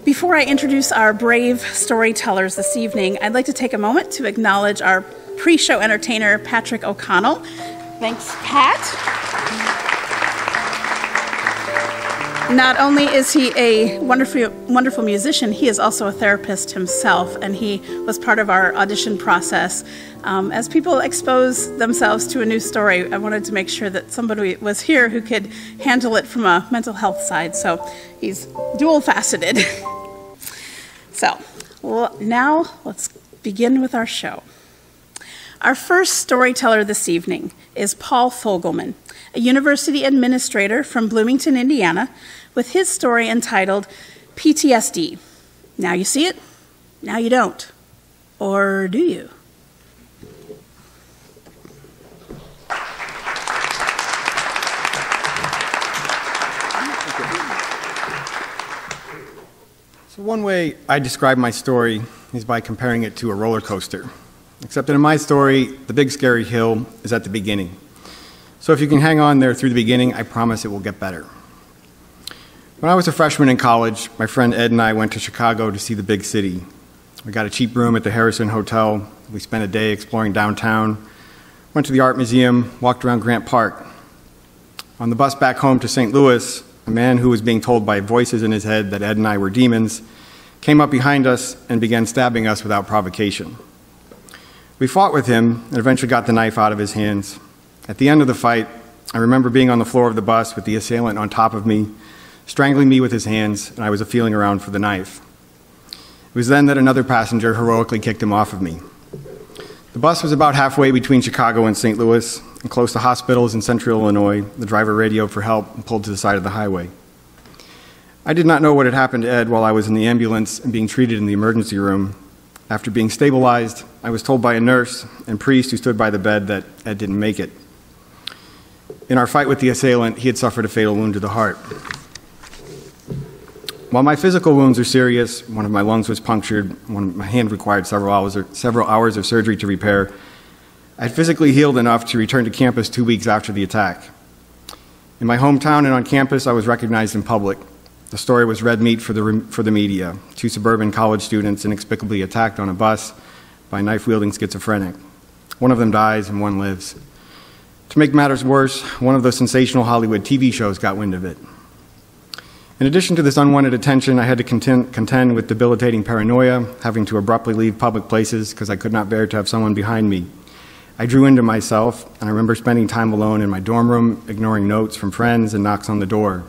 Before I introduce our brave storytellers this evening, I'd like to take a moment to acknowledge our pre-show entertainer, Patrick O'Connell. Thanks, Pat. Not only is he a wonderful musician, he is also a therapist himself, and he was part of our audition process. As people expose themselves to a new story, I wanted to make sure that somebody was here who could handle it from a mental health side, so he's dual-faceted. So, now let's begin with our show. Our first storyteller this evening is Paul Fogelman, a university administrator from Bloomington, Indiana, with his story entitled PTSD. Now you see it, now you don't. Or do you? So one way I describe my story is by comparing it to a roller coaster. Except that in my story, the big scary hill is at the beginning. So if you can hang on there through the beginning, I promise it will get better. When I was a freshman in college, my friend Ed and I went to Chicago to see the big city. We got a cheap room at the Harrison Hotel. We spent a day exploring downtown, went to the art museum, walked around Grant Park. On the bus back home to St. Louis, a man who was being told by voices in his head that Ed and I were demons came up behind us and began stabbing us without provocation. We fought with him and eventually got the knife out of his hands. At the end of the fight, I remember being on the floor of the bus with the assailant on top of me, strangling me with his hands, and I was feeling around for the knife. It was then that another passenger heroically kicked him off of me. The bus was about halfway between Chicago and St. Louis, and close to hospitals in central Illinois. The driver radioed for help and pulled to the side of the highway. I did not know what had happened to Ed while I was in the ambulance and being treated in the emergency room. After being stabilized, I was told by a nurse and priest who stood by the bed that Ed didn't make it. In our fight with the assailant, he had suffered a fatal wound to the heart. While my physical wounds are serious, one of my lungs was punctured, my hand required several hours of surgery to repair, I had physically healed enough to return to campus 2 weeks after the attack. In my hometown and on campus, I was recognized in public. The story was red meat for the media. 2 suburban college students inexplicably attacked on a bus by a knife-wielding schizophrenic. One of them dies and one lives. To make matters worse, one of those sensational Hollywood TV shows got wind of it. In addition to this unwanted attention, I had to contend with debilitating paranoia, having to abruptly leave public places because I could not bear to have someone behind me. I drew into myself, and I remember spending time alone in my dorm room, ignoring notes from friends and knocks on the door.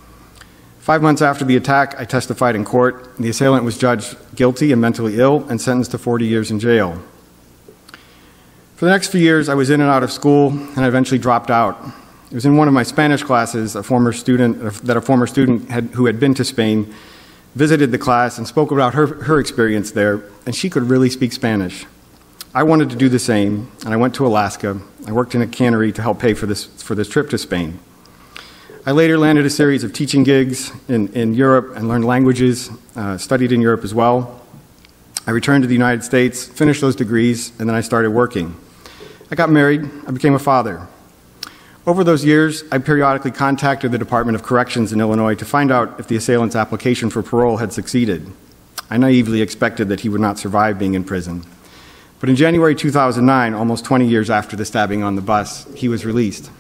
5 months after the attack, I testified in court. The assailant was judged guilty and mentally ill and sentenced to 40 years in jail. For the next few years, I was in and out of school, and I eventually dropped out. It was in one of my Spanish classes, a former student who had been to Spain visited the class and spoke about her experience there, and she could really speak Spanish. I wanted to do the same, and I went to Alaska. I worked in a cannery to help pay for this trip to Spain. I later landed a series of teaching gigs in Europe and learned languages, studied in Europe as well. I returned to the United States, finished those degrees, and then I started working. I got married, I became a father. Over those years, I periodically contacted the Department of Corrections in Illinois to find out if the assailant's application for parole had succeeded. I naively expected that he would not survive being in prison. But in January 2009, almost 20 years after the stabbing on the bus, he was released.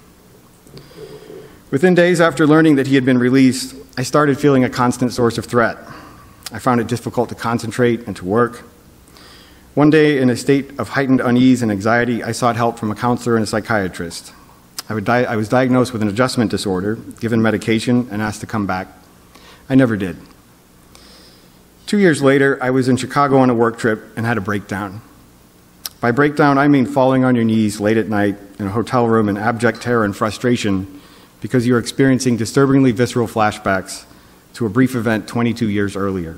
Within days after learning that he had been released, I started feeling a constant source of threat. I found it difficult to concentrate and to work. One day, in a state of heightened unease and anxiety, I sought help from a counselor and a psychiatrist. I was diagnosed with an adjustment disorder, given medication, and asked to come back. I never did. 2 years later, I was in Chicago on a work trip and had a breakdown. By breakdown, I mean falling on your knees late at night in a hotel room in abject terror and frustration because you're experiencing disturbingly visceral flashbacks to a brief event 22 years earlier.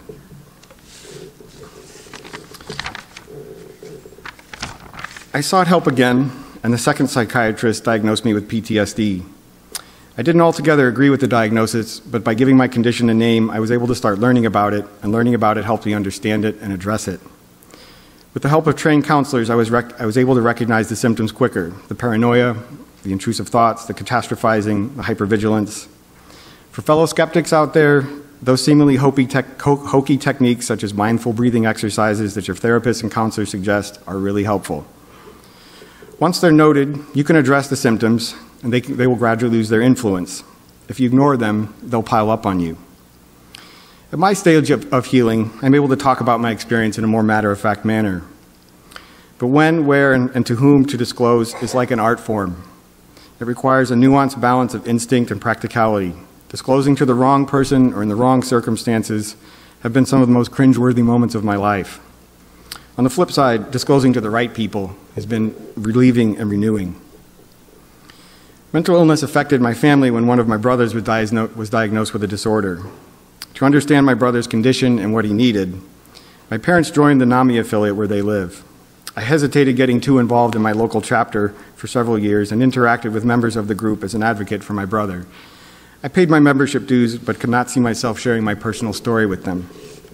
I sought help again, and the second psychiatrist diagnosed me with PTSD. I didn't altogether agree with the diagnosis, but by giving my condition a name, I was able to start learning about it, and learning about it helped me understand it and address it. With the help of trained counselors, I was able to recognize the symptoms quicker: the paranoia, the intrusive thoughts, the catastrophizing, the hypervigilance. For fellow skeptics out there, those seemingly hokey techniques such as mindful breathing exercises that your therapist and counselor suggest are really helpful. Once they're noted, you can address the symptoms and they will gradually lose their influence. If you ignore them, they'll pile up on you. At my stage of healing, I'm able to talk about my experience in a more matter-of-fact manner. But when, where, and to whom to disclose is like an art form. It requires a nuanced balance of instinct and practicality. Disclosing to the wrong person or in the wrong circumstances have been some of the most cringeworthy moments of my life. On the flip side, disclosing to the right people has been relieving and renewing. Mental illness affected my family when one of my brothers was diagnosed with a disorder. To understand my brother's condition and what he needed, my parents joined the NAMI affiliate where they live. I hesitated getting too involved in my local chapter for several years and interacted with members of the group as an advocate for my brother. I paid my membership dues, but could not see myself sharing my personal story with them.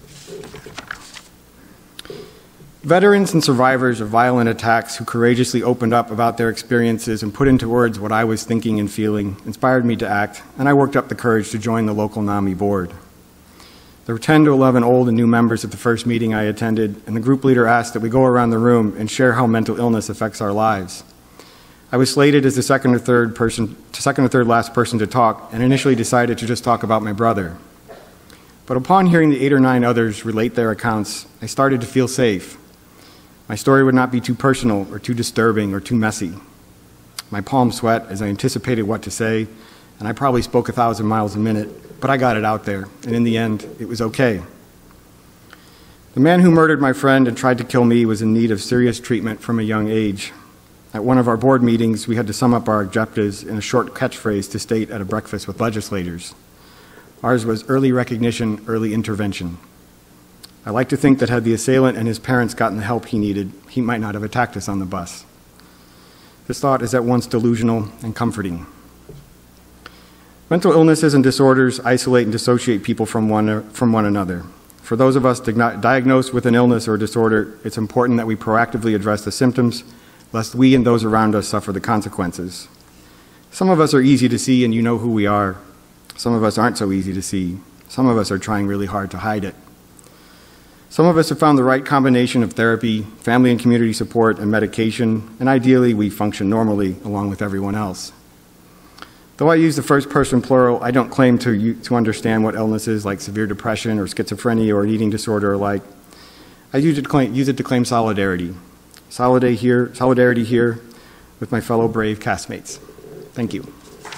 Veterans and survivors of violent attacks who courageously opened up about their experiences and put into words what I was thinking and feeling inspired me to act, and I worked up the courage to join the local NAMI board. There were 10 to 11 old and new members at the first meeting I attended, and the group leader asked that we go around the room and share how mental illness affects our lives. I was slated as the second or third last person to talk, and initially decided to just talk about my brother. But upon hearing the 8 or 9 others relate their accounts, I started to feel safe. My story would not be too personal or too disturbing or too messy. My palms sweat as I anticipated what to say, and I probably spoke 1,000 miles a minute, but I got it out there, and in the end, it was okay. The man who murdered my friend and tried to kill me was in need of serious treatment from a young age. At one of our board meetings, we had to sum up our objectives in a short catchphrase to state at a breakfast with legislators. Ours was early recognition, early intervention. I like to think that had the assailant and his parents gotten the help he needed, he might not have attacked us on the bus. This thought is at once delusional and comforting. Mental illnesses and disorders isolate and dissociate people from one another. For those of us diagnosed with an illness or disorder, it's important that we proactively address the symptoms, lest we and those around us suffer the consequences. Some of us are easy to see and you know who we are. Some of us aren't so easy to see. Some of us are trying really hard to hide it. Some of us have found the right combination of therapy, family and community support, and medication, and ideally we function normally along with everyone else. Though I use the first person plural, I don't claim to understand what illnesses like severe depression or schizophrenia or an eating disorder are like. I use it to claim solidarity. Solidarity here with my fellow brave castmates. Thank you.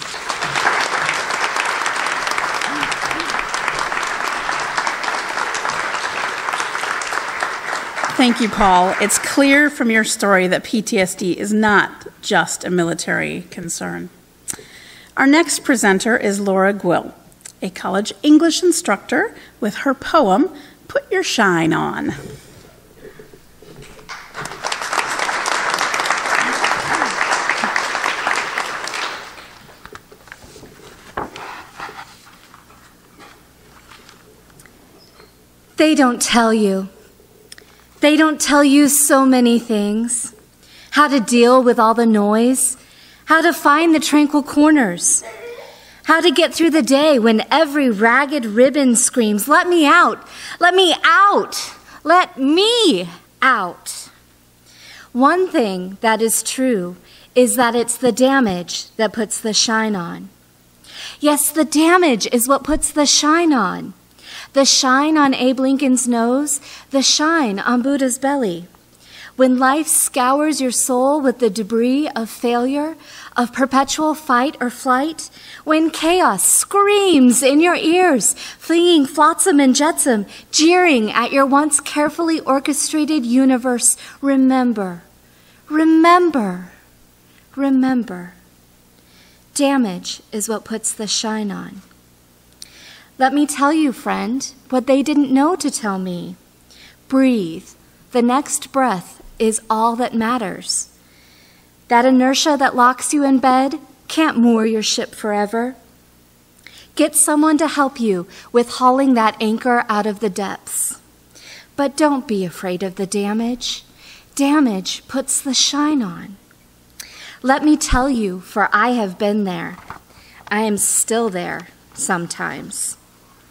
Thank you, Paul. It's clear from your story that PTSD is not just a military concern. Our next presenter is Laura Gwill, a college English instructor, with her poem, Put Your Shine On. They don't tell you. They don't tell you so many things. How to deal with all the noise. How to find the tranquil corners. How to get through the day when every ragged ribbon screams, "Let me out! Let me out! Let me out!" One thing that is true is that it's the damage that puts the shine on. Yes, the damage is what puts the shine on. The shine on Abe Lincoln's nose, the shine on Buddha's belly. When life scours your soul with the debris of failure, of perpetual fight or flight, when chaos screams in your ears, flinging flotsam and jetsam, jeering at your once carefully orchestrated universe, remember, remember, remember. Damage is what puts the shine on. Let me tell you, friend, what they didn't know to tell me. Breathe. The next breath is all that matters. That inertia that locks you in bed can't moor your ship forever. Get someone to help you with hauling that anchor out of the depths. But don't be afraid of the damage. Damage puts the shine on. Let me tell you, for I have been there. I am still there sometimes.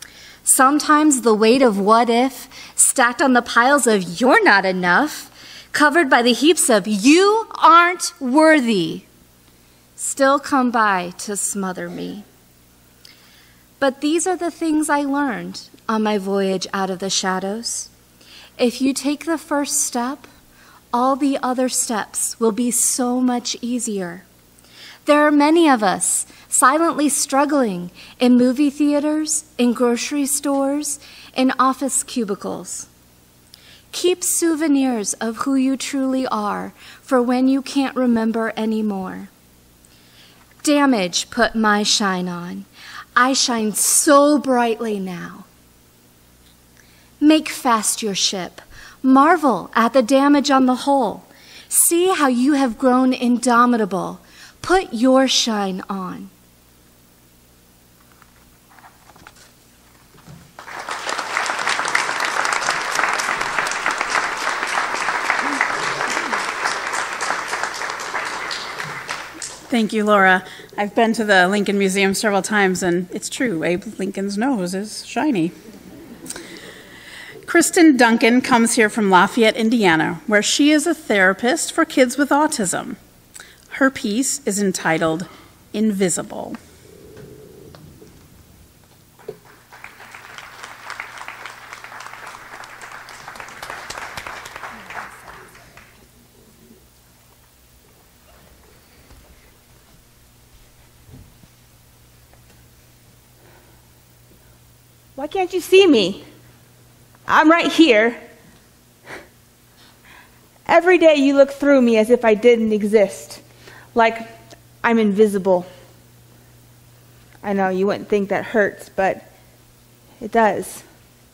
Sometimes the weight of what if, stacked on the piles of you're not enough, covered by the heaps of you aren't worthy, still come by to smother me. But these are the things I learned on my voyage out of the shadows. If you take the first step, all the other steps will be so much easier. There are many of us silently struggling in movie theaters, in grocery stores, in office cubicles. Keep souvenirs of who you truly are for when you can't remember anymore. Damage put my shine on. I shine so brightly now. Make fast your ship. Marvel at the damage on the hull. See how you have grown indomitable. Put your shine on. Thank you, Laura. I've been to the Lincoln Museum several times, and it's true, Abe Lincoln's nose is shiny. Kristen Duncan comes here from Lafayette, Indiana, where she is a therapist for kids with autism. Her piece is entitled Invisible. Why can't you see me? I'm right here. Every day you look through me as if I didn't exist, like I'm invisible. I know you wouldn't think that hurts, but it does.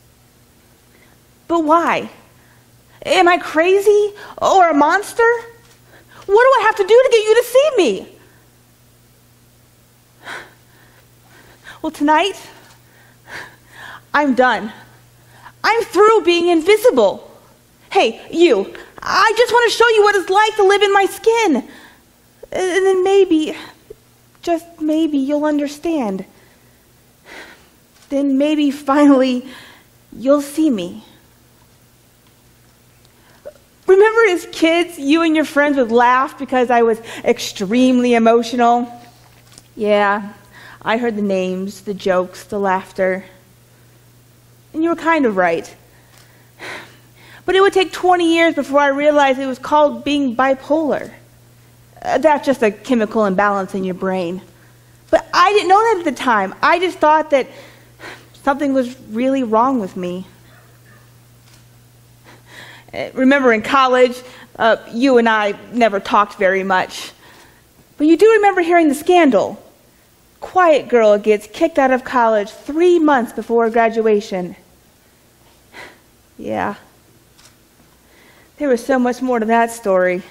But why? Am I crazy or a monster? What do I have to do to get you to see me? Well, tonight, I'm done. I'm through being invisible. Hey, you, I just want to show you what it's like to live in my skin. And then maybe, just maybe, you'll understand. Then maybe finally you'll see me. Remember as kids, you and your friends would laugh because I was extremely emotional? Yeah, I heard the names, the jokes, the laughter. And you were kind of right. But it would take 20 years before I realized it was called being bipolar. That's just a chemical imbalance in your brain. But I didn't know that at the time. I just thought that something was really wrong with me. Remember in college, you and I never talked very much. But you do remember hearing the scandal. Quiet girl gets kicked out of college 3 months before graduation. Yeah. There was so much more to that story.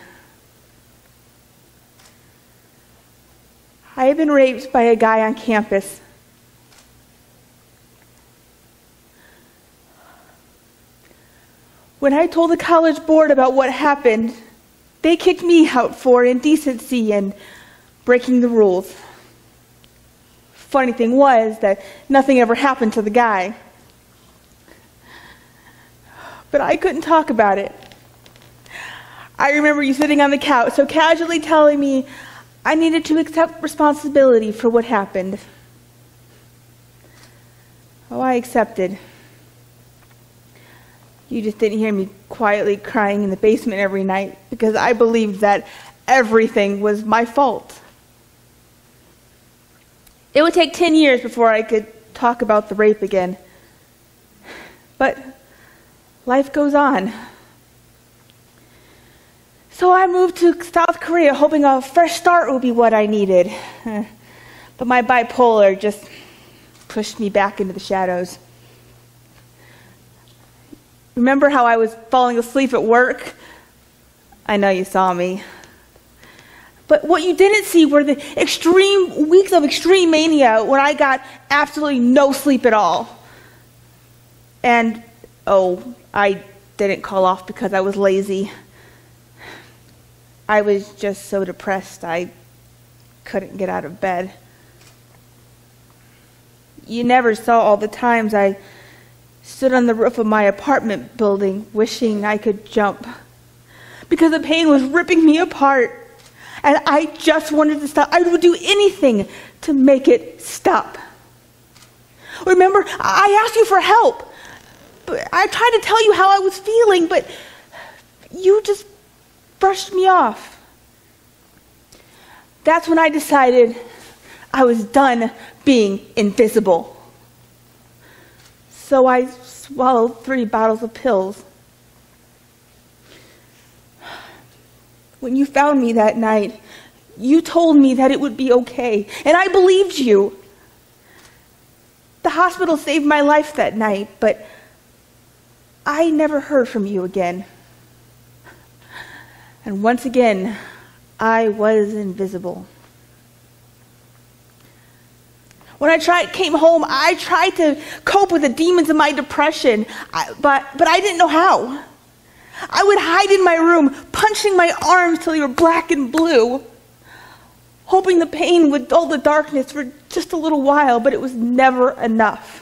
I had been raped by a guy on campus. When I told the college board about what happened, they kicked me out for indecency and breaking the rules. Funny thing was that nothing ever happened to the guy. But I couldn't talk about it. I remember you sitting on the couch so casually telling me I needed to accept responsibility for what happened. Oh, I accepted. You just didn't hear me quietly crying in the basement every night because I believed that everything was my fault. It would take 10 years before I could talk about the rape again. But life goes on. So I moved to South Korea hoping a fresh start would be what I needed. But my bipolar just pushed me back into the shadows. Remember how I was falling asleep at work? I know you saw me. But what you didn't see were the extreme weeks of extreme mania when I got absolutely no sleep at all. And, oh, I didn't call off because I was lazy. I was just so depressed I couldn't get out of bed. You never saw all the times I stood on the roof of my apartment building wishing I could jump because the pain was ripping me apart and I just wanted to stop. I would do anything to make it stop. Remember, I asked you for help. I tried to tell you how I was feeling, but you just brushed me off. That's when I decided I was done being invisible. So I swallowed 3 bottles of pills. When you found me that night, you told me that it would be okay, and I believed you. The hospital saved my life that night, but I never heard from you again. And once again, I was invisible. When I came home, I tried to cope with the demons of my depression, but I didn't know how. I would hide in my room, punching my arms till they were black and blue, hoping the pain would dull the darkness for just a little while, but it was never enough.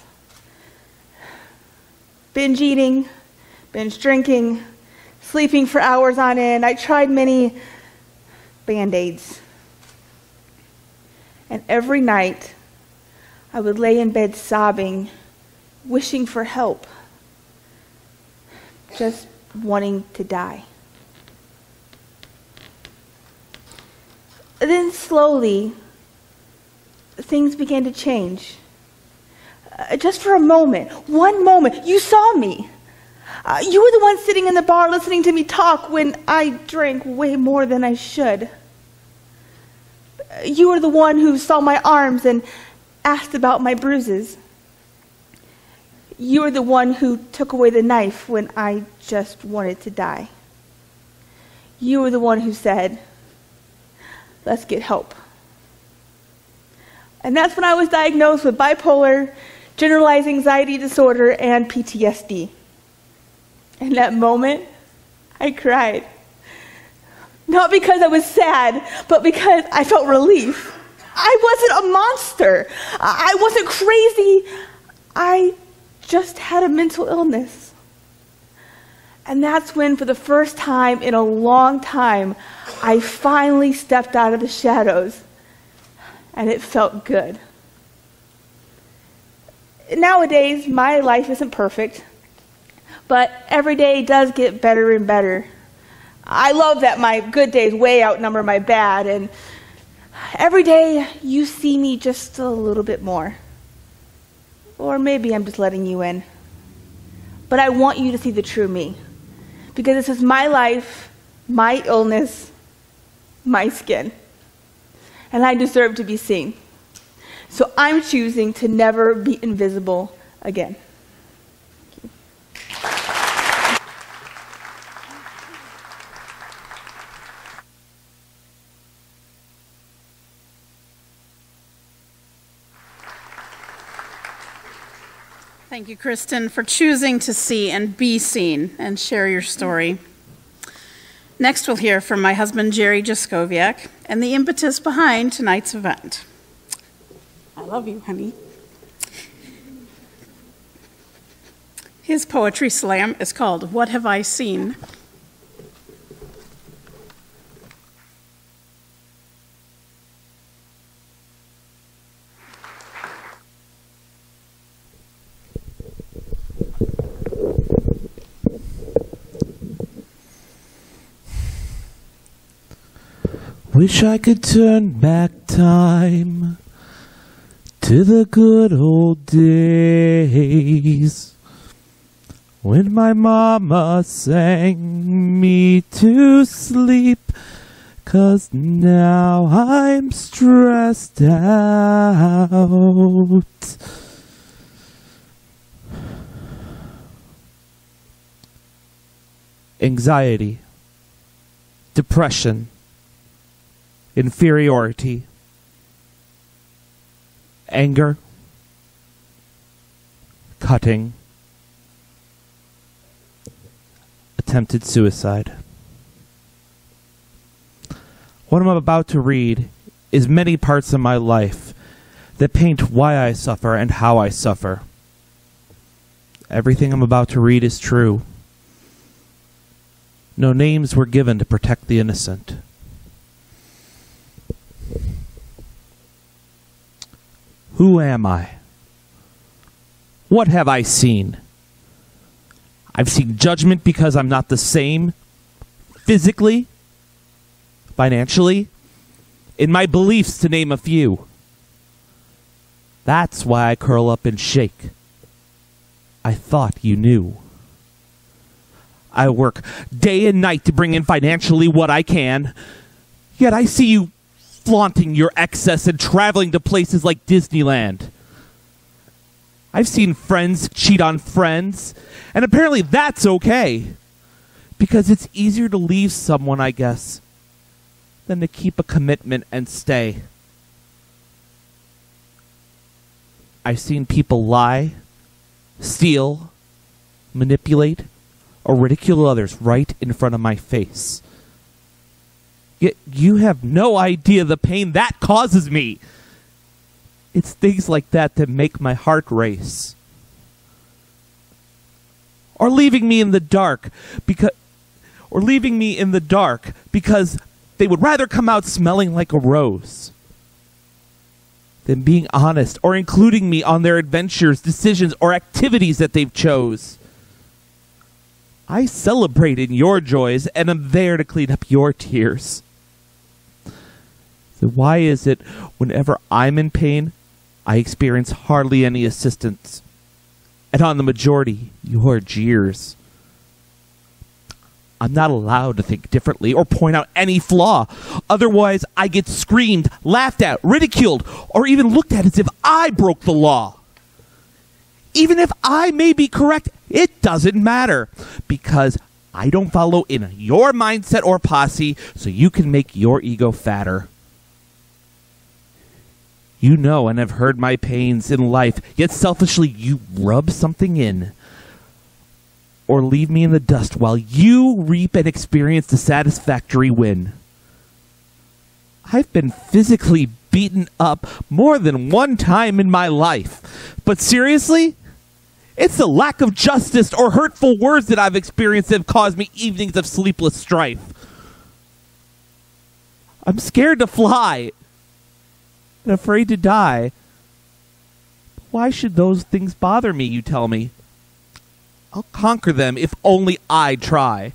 Binge eating, binge drinking, sleeping for hours on end. I tried many Band-Aids. And every night, I would lay in bed sobbing, wishing for help, just wanting to die. Then slowly, things began to change. Just for a moment, one moment, you saw me. You were the one sitting in the bar listening to me talk when I drank way more than I should. You were the one who saw my arms and asked about my bruises. You were the one who took away the knife when I just wanted to die. You were the one who said, "Let's get help." And that's when I was diagnosed with bipolar, generalized anxiety disorder, and PTSD. In that moment, I cried. Not because I was sad, but because I felt relief. I wasn't a monster. I wasn't crazy. I just had a mental illness. And that's when, for the first time in a long time, I finally stepped out of the shadows, and it felt good. Nowadays, my life isn't perfect, but every day does get better and better. I love that my good days way outnumber my bad, and every day you see me just a little bit more. Or maybe I'm just letting you in. But I want you to see the true me, because this is my life, my illness, my skin, and I deserve to be seen. So I'm choosing to never be invisible again. Thank you, Kristen, for choosing to see and be seen and share your story. Next, we'll hear from my husband, Jerry Jascoviak, and the impetus behind tonight's event. I love you, honey. His poetry slam is called "What Have I Seen?" Wish I could turn back time to the good old days when my mama sang me to sleep, 'cause now I'm stressed out. Anxiety, depression, inferiority, anger, cutting, attempted suicide. What I'm about to read is many parts of my life that paint why I suffer and how I suffer. Everything I'm about to read is true. No names were given to protect the innocent. Who am I? What have I seen? I've seen judgment because I'm not the same physically, financially, in my beliefs, to name a few. That's why I curl up and shake. I thought you knew. I work day and night to bring in financially what I can, yet I see you flaunting your excess and traveling to places like Disneyland. I've seen friends cheat on friends, and apparently that's okay, because it's easier to leave someone, I guess, than to keep a commitment and stay. I've seen people lie, steal, manipulate, or ridicule others right in front of my face. Yet you have no idea the pain that causes me. It's things like that that make my heart race. Or leaving me in the dark because they would rather come out smelling like a rose than being honest or including me on their adventures, decisions, or activities that they've chose. I celebrate in your joys and am there to clean up your tears. So why is it whenever I'm in pain, I experience hardly any assistance, and on the majority, your jeers? I'm not allowed to think differently or point out any flaw. Otherwise, I get screamed, laughed at, ridiculed, or even looked at as if I broke the law. Even if I may be correct, it doesn't matter, because I don't follow in your mindset or posse, so you can make your ego fatter. You know and have heard my pains in life, yet selfishly you rub something in, or leave me in the dust while you reap and experience the satisfactory win. I've been physically beaten up more than one time in my life, but seriously, it's the lack of justice or hurtful words that I've experienced that have caused me evenings of sleepless strife. I'm scared to fly and afraid to die. Why should those things bother me, you tell me? I'll conquer them if only I try.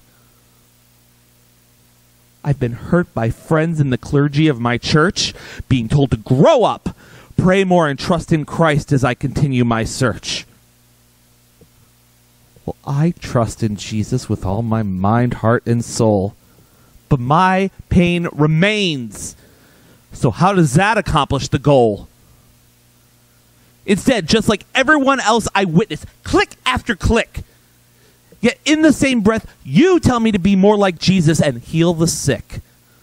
I've been hurt by friends in the clergy of my church, being told to grow up, pray more, and trust in Christ as I continue my search. Well, I trust in Jesus with all my mind, heart, and soul. But my pain remains. So how does that accomplish the goal? Instead, just like everyone else I witness, click after click. Yet in the same breath, you tell me to be more like Jesus and heal the sick.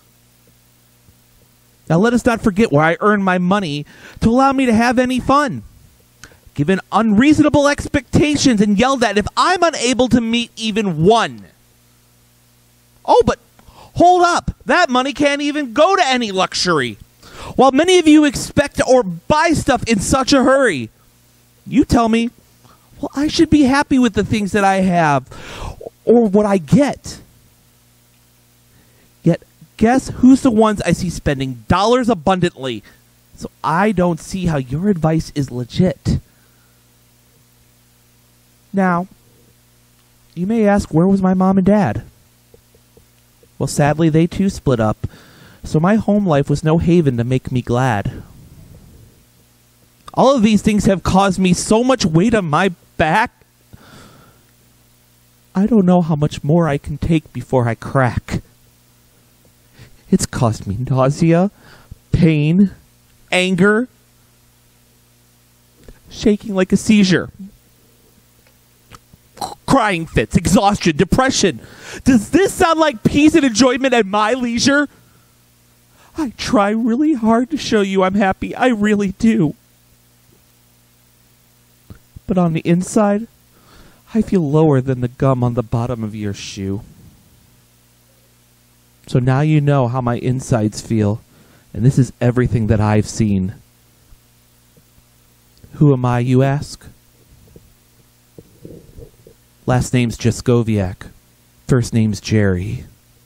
Now let us not forget where I earn my money to allow me to have any fun. Given unreasonable expectations and yelled at if I'm unable to meet even one. Oh, but hold up. That money can't even go to any luxury. While many of you expect or buy stuff in such a hurry, you tell me, well, I should be happy with the things that I have or what I get. Yet, guess who's the ones I see spending dollars abundantly? So I don't see how your advice is legit. Now, you may ask, where was my mom and dad? Well, sadly, they too split up, so my home life was no haven to make me glad. All of these things have caused me so much weight on my back. I don't know how much more I can take before I crack. It's caused me nausea, pain, anger, shaking like a seizure, crying fits, exhaustion, depression. Does this sound like peace and enjoyment at my leisure? I try really hard to show you I'm happy. I really do. But on the inside, I feel lower than the gum on the bottom of your shoe. So now you know how my insides feel, and this is everything that I've seen. Who am I, you ask? Last name's Jascoviak. First name's Jerry.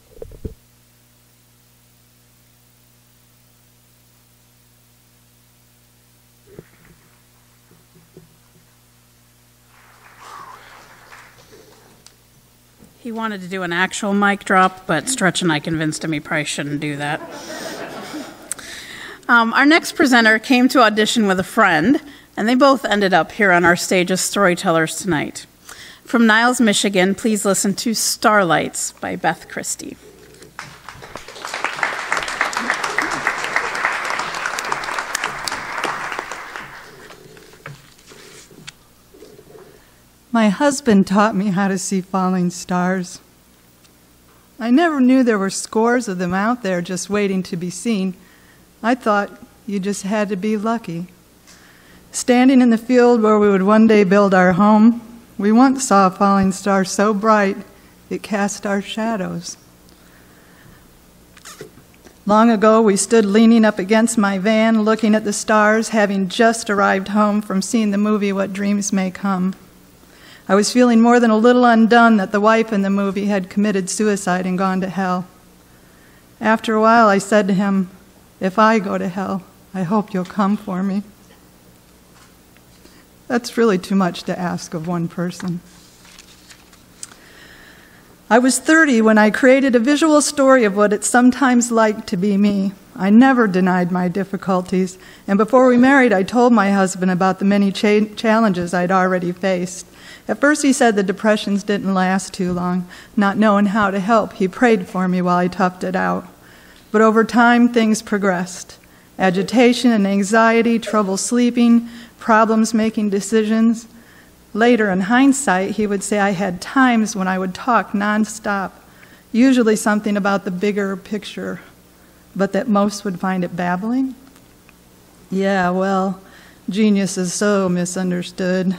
He wanted to do an actual mic drop, but Stretch and I convinced him he probably shouldn't do that. Our next presenter came to audition with a friend, and they both ended up here on our stage as storytellers tonight. From Niles, Michigan, please listen to Starlights by Beth Christie. My husband taught me how to see falling stars. I never knew there were scores of them out there just waiting to be seen. I thought you just had to be lucky. Standing in the field where we would one day build our home, we once saw a falling star so bright it cast our shadows. Long ago, we stood leaning up against my van, looking at the stars, having just arrived home from seeing the movie What Dreams May Come. I was feeling more than a little undone that the wife in the movie had committed suicide and gone to hell. After a while, I said to him, "If I go to hell, I hope you'll come for me." That's really too much to ask of one person. I was 30 when I created a visual story of what it's sometimes like to be me. I never denied my difficulties, and before we married, I told my husband about the many challenges I'd already faced. At first, he said the depressions didn't last too long. Not knowing how to help, he prayed for me while I toughed it out. But over time, things progressed. Agitation and anxiety, trouble sleeping, problems making decisions. Later, in hindsight, he would say I had times when I would talk nonstop, usually something about the bigger picture, but that most would find it babbling. Yeah, well, genius is so misunderstood.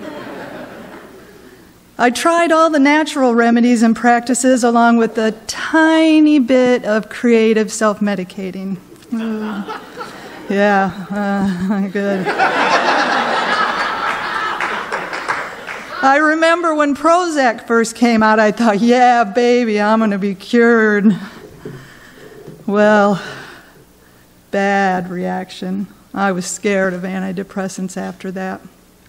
I tried all the natural remedies and practices along with a tiny bit of creative self-medicating. Good. I remember when Prozac first came out, I thought, yeah, baby, I'm going to be cured. Well, bad reaction. I was scared of antidepressants after that.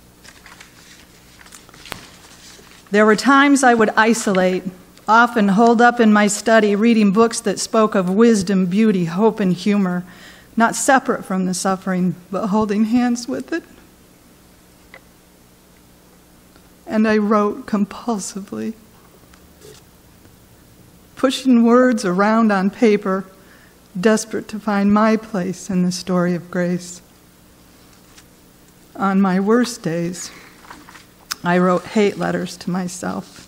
There were times I would isolate, often holed up in my study, reading books that spoke of wisdom, beauty, hope, and humor, not separate from the suffering, but holding hands with it. And I wrote compulsively, pushing words around on paper, desperate to find my place in the story of grace. On my worst days, I wrote hate letters to myself.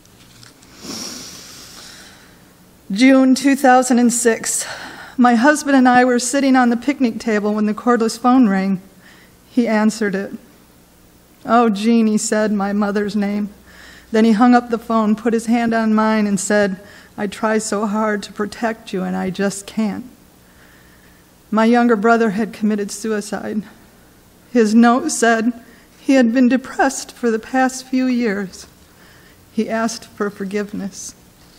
June 2006, my husband and I were sitting on the picnic table when the cordless phone rang. He answered it. "Oh, Jean," he said, my mother's name. Then he hung up the phone, put his hand on mine, and said, "I try so hard to protect you, and I just can't." My younger brother had committed suicide. His note said he had been depressed for the past few years. He asked for forgiveness.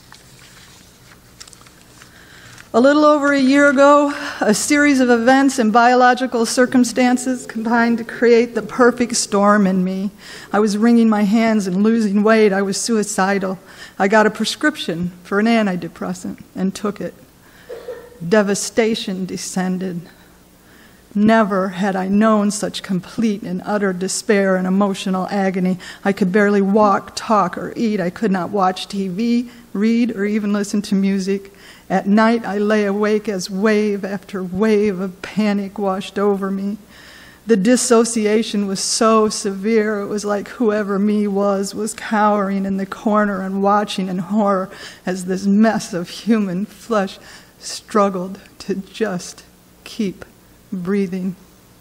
A little over a year ago, a series of events and biological circumstances combined to create the perfect storm in me. I was wringing my hands and losing weight. I was suicidal. I got a prescription for an antidepressant and took it. Devastation descended. Never had I known such complete and utter despair and emotional agony. I could barely walk, talk, or eat. I could not watch TV, read, or even listen to music. At night, I lay awake as wave after wave of panic washed over me. The dissociation was so severe, it was like whoever me was cowering in the corner and watching in horror as this mess of human flesh struggled to just keep breathing.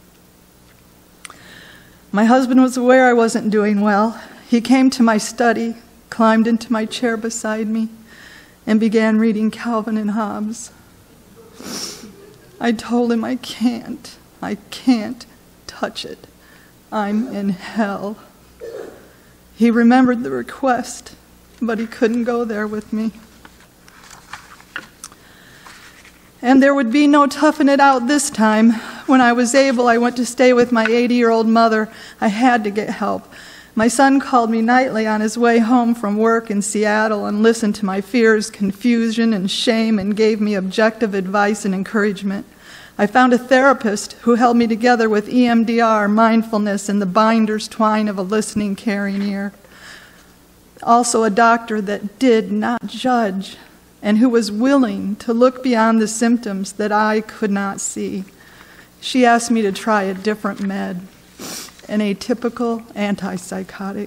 My husband was aware I wasn't doing well. He came to my study, climbed into my chair beside me, and began reading Calvin and Hobbes. I told him I can't touch it. I'm in hell. He remembered the request, but he couldn't go there with me. And there would be no toughing it out this time. When I was able, I went to stay with my 80-year-old mother. I had to get help. My son called me nightly on his way home from work in Seattle and listened to my fears, confusion, and shame and gave me objective advice and encouragement. I found a therapist who held me together with EMDR, mindfulness, and the binder's twine of a listening, caring ear. Also a doctor that did not judge and who was willing to look beyond the symptoms that I could not see. She asked me to try a different med, an atypical antipsychotic.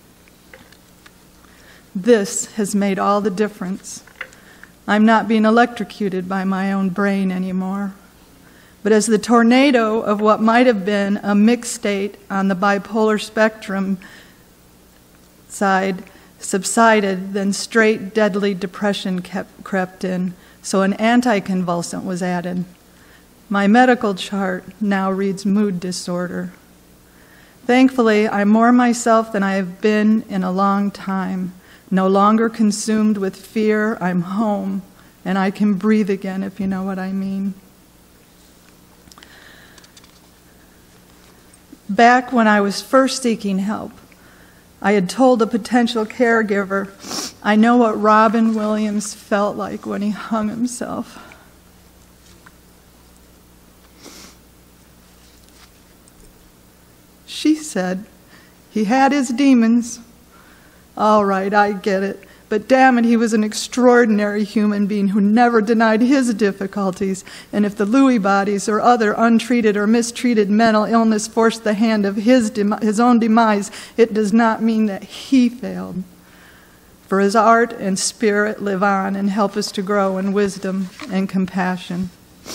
This has made all the difference. I'm not being electrocuted by my own brain anymore. But as the tornado of what might have been a mixed state on the bipolar spectrum side subsided, then straight deadly depression crept in, so an anticonvulsant was added. My medical chart now reads mood disorder. Thankfully, I'm more myself than I have been in a long time. No longer consumed with fear, I'm home, and I can breathe again, if you know what I mean. Back when I was first seeking help, I had told a potential caregiver, I know what Robin Williams felt like when he hung himself. She said, he had his demons. All right, I get it. But damn it, he was an extraordinary human being who never denied his difficulties. And if the Lewy bodies or other untreated or mistreated mental illness forced the hand of his own demise, it does not mean that he failed. For his art and spirit live on and help us to grow in wisdom and compassion.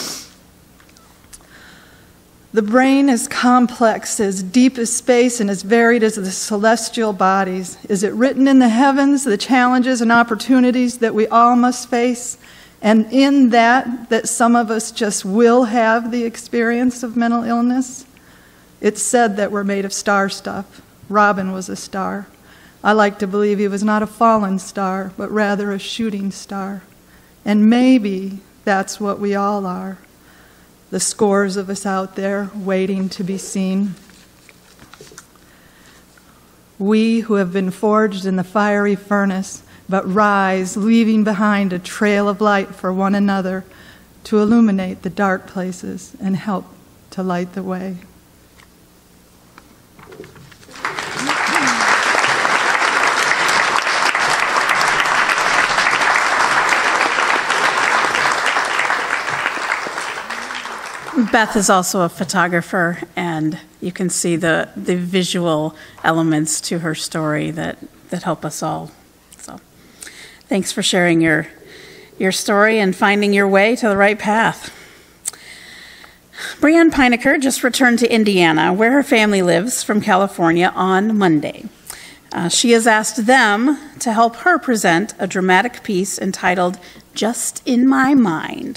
The brain is complex, as deep as space, and as varied as the celestial bodies. Is it written in the heavens, the challenges and opportunities that we all must face? And in that some of us just will have the experience of mental illness? It's said that we're made of star stuff. Robin was a star. I like to believe he was not a fallen star, but rather a shooting star. And maybe that's what we all are. The scores of us out there waiting to be seen. We who have been forged in the fiery furnace, but rise, leaving behind a trail of light for one another to illuminate the dark places and help to light the way. Beth is also a photographer, and you can see the visual elements to her story that help us all. So thanks for sharing your story and finding your way to the right path. Brianne Pinecker just returned to Indiana, where her family lives, from California on Monday. She has asked them to help her present a dramatic piece entitled Just in My Mind.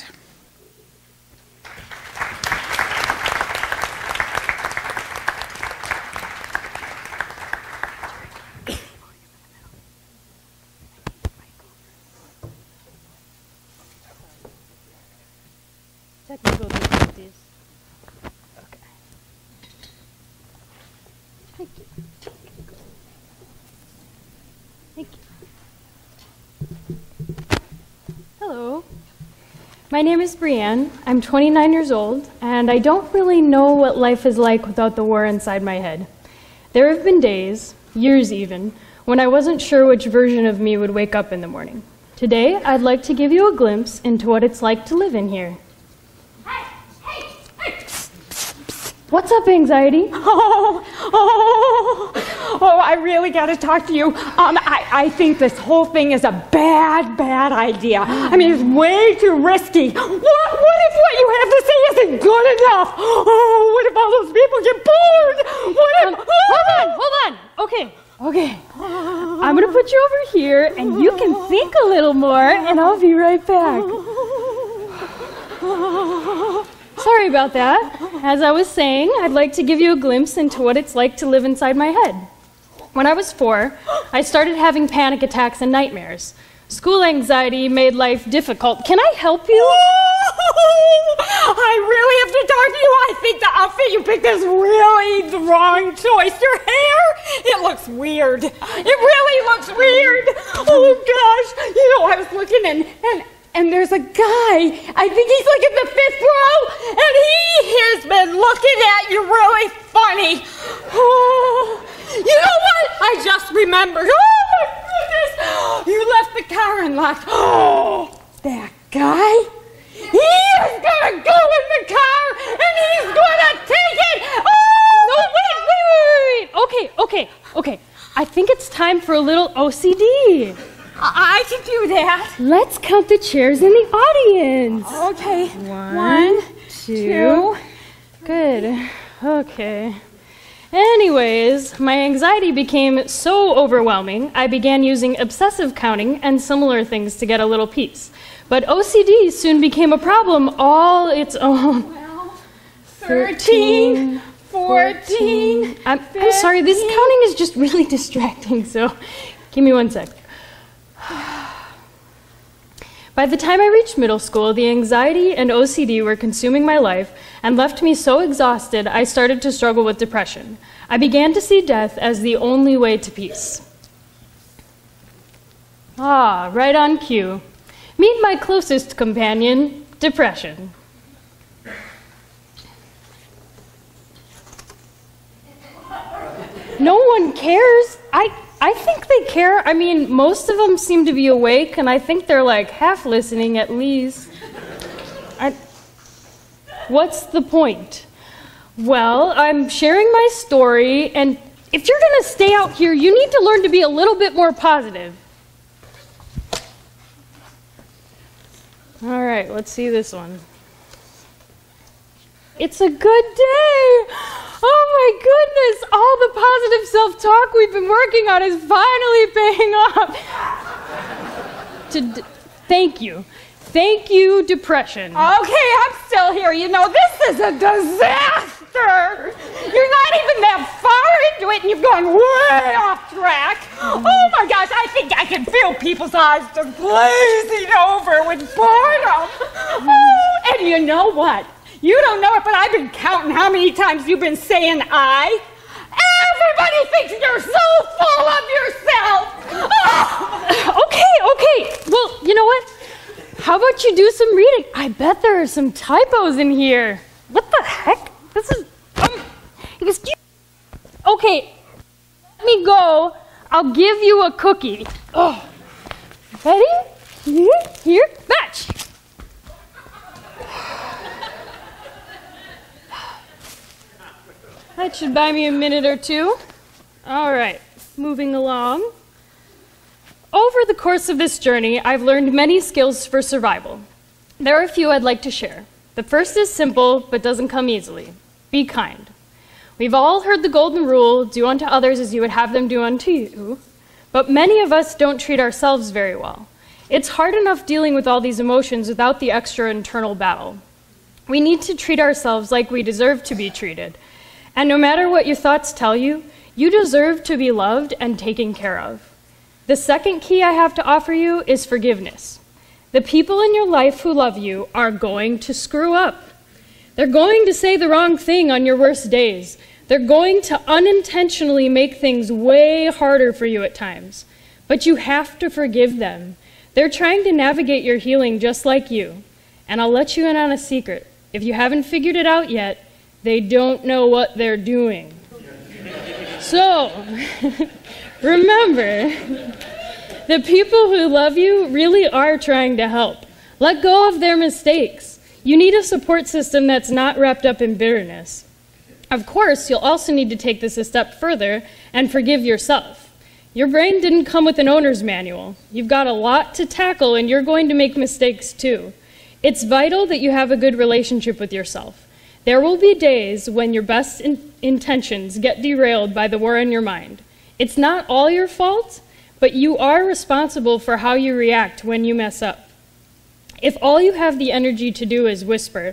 Technical difficulties. Okay. Thank you. Thank you. Hello. My name is Brianne. I'm 29 years old, and I don't really know what life is like without the war inside my head. There have been days, years even, when I wasn't sure which version of me would wake up in the morning. Today, I'd like to give you a glimpse into what it's like to live in here. What's up, anxiety? Oh, I really got to talk to you. I think this whole thing is a bad idea. I mean, it's way too risky. What if what you have to say isn't good enough? Oh, what if all those people get bored? What if... Hold on. Okay. I'm going to put you over here, and you can think a little more, and I'll be right back. sorry about that. As I was saying, I'd like to give you a glimpse into what it's like to live inside my head. When I was 4, I started having panic attacks and nightmares. School anxiety made life difficult. Can I help you? I really have to talk to you. I think the outfit you picked is really the wrong choice. Your hair, it looks weird. It really looks weird. Oh gosh. You know, I was looking and there's a guy, I think he's like in the 5th row, and he has been looking at you really funny. Oh, you know what? I just remembered. Oh my goodness. You left the car unlocked. Oh, that guy? He is gonna go in the car and he's gonna take it. Oh! No, wait. Okay. I think it's time for a little OCD. I can do that. Let's count the chairs in the audience. Okay. 1, 2. Good. Okay. Anyways, my anxiety became so overwhelming, I began using obsessive counting and similar things to get a little peace. But OCD soon became a problem all its own. 13, 14. I'm sorry, this counting is just really distracting, so give me 1 sec. By the time I reached middle school, the anxiety and OCD were consuming my life and left me so exhausted I started to struggle with depression. I began to see death as the only way to peace. Ah, right on cue. Meet my closest companion, depression. No one cares. I think they care. I mean, most of them seem to be awake, and I think they're like half listening at least. What's the point? Well, I'm sharing my story, and if you're going to stay out here, you need to learn to be a little bit more positive. All right, let's see this one. It's a good day. Oh my goodness, all the positive self-talk we've been working on is finally paying off. Thank you. Thank you, depression. Okay, I'm still here. You know, this is a disaster. You're not even that far into it, and you've gone way off track. Oh my gosh, I think I can feel people's eyes just glazing over with boredom. Oh, and you know what? You don't know it, but I've been counting how many times you've been saying I. Everybody thinks you're so full of yourself. Oh. Okay. Well, you know what? How about you do some reading? I bet there are some typos in here. What the heck? This is... Okay, let me go. I'll give you a cookie. Oh. Ready? Here, match. That should buy me a minute or two. All right, moving along. Over the course of this journey, I've learned many skills for survival. There are a few I'd like to share. The first is simple, but doesn't come easily. Be kind. We've all heard the golden rule, do unto others as you would have them do unto you, but many of us don't treat ourselves very well. It's hard enough dealing with all these emotions without the extra internal battle. We need to treat ourselves like we deserve to be treated. And no matter what your thoughts tell you, you deserve to be loved and taken care of. The second key I have to offer you is forgiveness. The people in your life who love you are going to screw up. They're going to say the wrong thing on your worst days. They're going to unintentionally make things way harder for you at times. But you have to forgive them. They're trying to navigate your healing just like you. And I'll let you in on a secret. If you haven't figured it out yet, they don't know what they're doing. So, remember, the people who love you really are trying to help. Let go of their mistakes. You need a support system that's not wrapped up in bitterness. Of course, you'll also need to take this a step further and forgive yourself. Your brain didn't come with an owner's manual. You've got a lot to tackle, and you're going to make mistakes too. It's vital that you have a good relationship with yourself. There will be days when your best intentions get derailed by the war in your mind. It's not all your fault, but you are responsible for how you react when you mess up. If all you have the energy to do is whisper,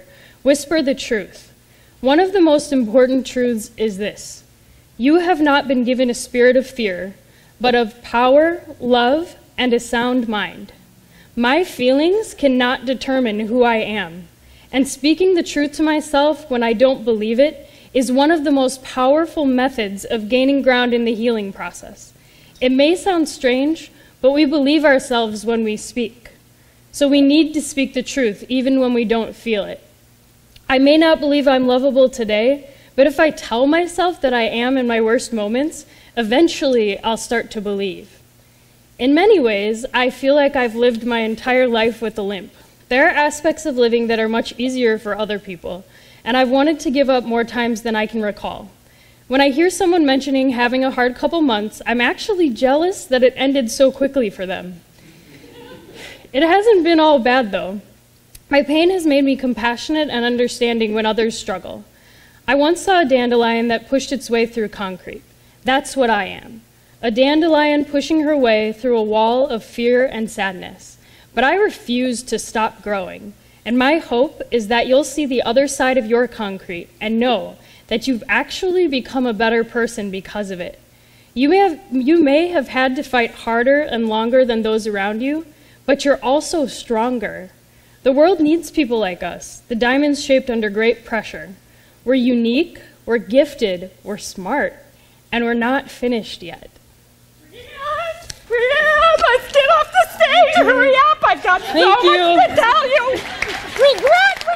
Whisper the truth. One of the most important truths is this: you have not been given a spirit of fear, but of power, love, and a sound mind. My feelings cannot determine who I am, and speaking the truth to myself when I don't believe it is one of the most powerful methods of gaining ground in the healing process. It may sound strange, but we believe ourselves when we speak. So we need to speak the truth even when we don't feel it. I may not believe I'm lovable today, but if I tell myself that I am in my worst moments, eventually I'll start to believe. In many ways, I feel like I've lived my entire life with a limp. There are aspects of living that are much easier for other people, and I've wanted to give up more times than I can recall. When I hear someone mentioning having a hard couple months, I'm actually jealous that it ended so quickly for them. It hasn't been all bad, though. My pain has made me compassionate and understanding when others struggle. I once saw a dandelion that pushed its way through concrete. That's what I am. A dandelion pushing her way through a wall of fear and sadness. But I refuse to stop growing. And my hope is that you'll see the other side of your concrete and know that you've actually become a better person because of it. You may have had to fight harder and longer than those around you, but you're also stronger. The world needs people like us, the diamonds shaped under great pressure. We're unique, we're gifted, we're smart, and we're not finished yet. Brienne, let's get off the stage! Hurry up! I've got so much to tell you! Regret!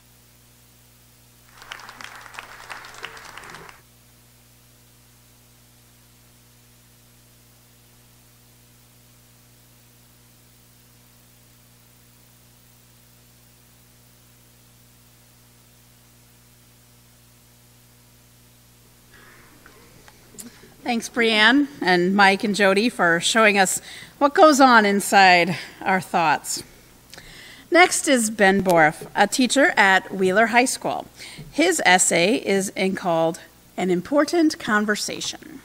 Thanks, Brianne and Mike and Jody, for showing us what goes on inside our thoughts. Next is Ben Borff, a teacher at Wheeler High School. His essay is called An Important Conversation.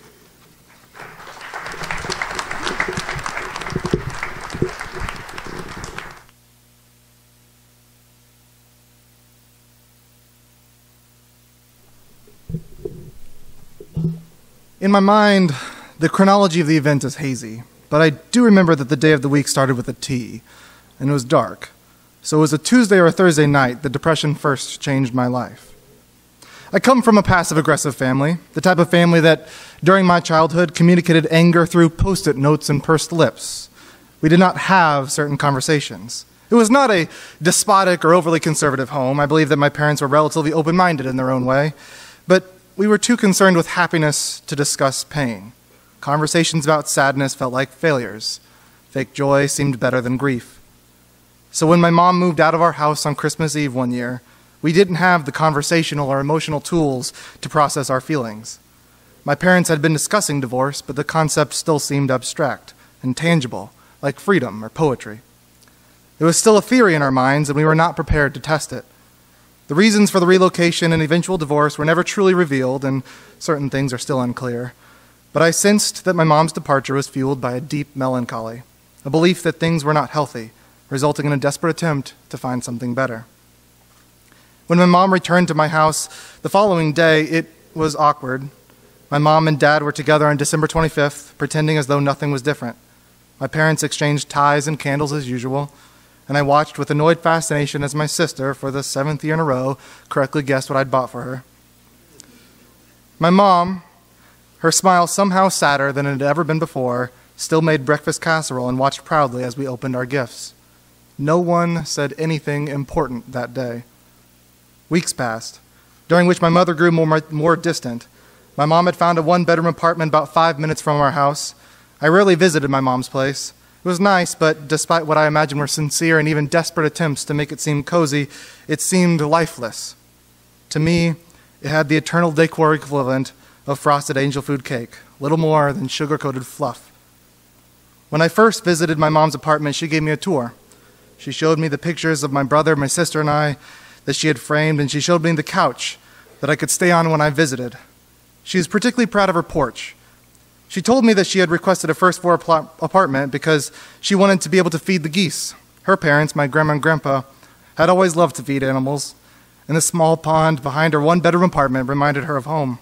In my mind, the chronology of the event is hazy, but I do remember that the day of the week started with a T, and it was dark. So it was a Tuesday or a Thursday night that depression first changed my life. I come from a passive-aggressive family, the type of family that, during my childhood, communicated anger through Post-it notes and pursed lips. We did not have certain conversations. It was not a despotic or overly conservative home. I believe that my parents were relatively open-minded in their own way, but we were too concerned with happiness to discuss pain. Conversations about sadness felt like failures. Fake joy seemed better than grief. So when my mom moved out of our house on Christmas Eve one year, we didn't have the conversational or emotional tools to process our feelings. My parents had been discussing divorce, but the concept still seemed abstract and tangible, like freedom or poetry. It was still a theory in our minds, and we were not prepared to test it. The reasons for the relocation and eventual divorce were never truly revealed, and certain things are still unclear. But I sensed that my mom's departure was fueled by a deep melancholy, a belief that things were not healthy, resulting in a desperate attempt to find something better. When my mom returned to my house the following day, it was awkward. My mom and dad were together on December 25th, pretending as though nothing was different. My parents exchanged ties and candles as usual, and I watched with annoyed fascination as my sister, for the 7th year in a row, correctly guessed what I'd bought for her. My mom, her smile somehow sadder than it had ever been before, still made breakfast casserole and watched proudly as we opened our gifts. No one said anything important that day. Weeks passed, during which my mother grew more distant. My mom had found a one-bedroom apartment about 5 minutes from our house. I rarely visited my mom's place. It was nice, but despite what I imagined were sincere and even desperate attempts to make it seem cozy, it seemed lifeless. To me, it had the eternal decor equivalent of frosted angel food cake, little more than sugar-coated fluff. When I first visited my mom's apartment, she gave me a tour. She showed me the pictures of my brother, my sister, and I that she had framed, and she showed me the couch that I could stay on when I visited. She was particularly proud of her porch. She told me that she had requested a first-floor apartment because she wanted to be able to feed the geese. Her parents, my grandma and grandpa, had always loved to feed animals, and the small pond behind her one-bedroom apartment reminded her of home.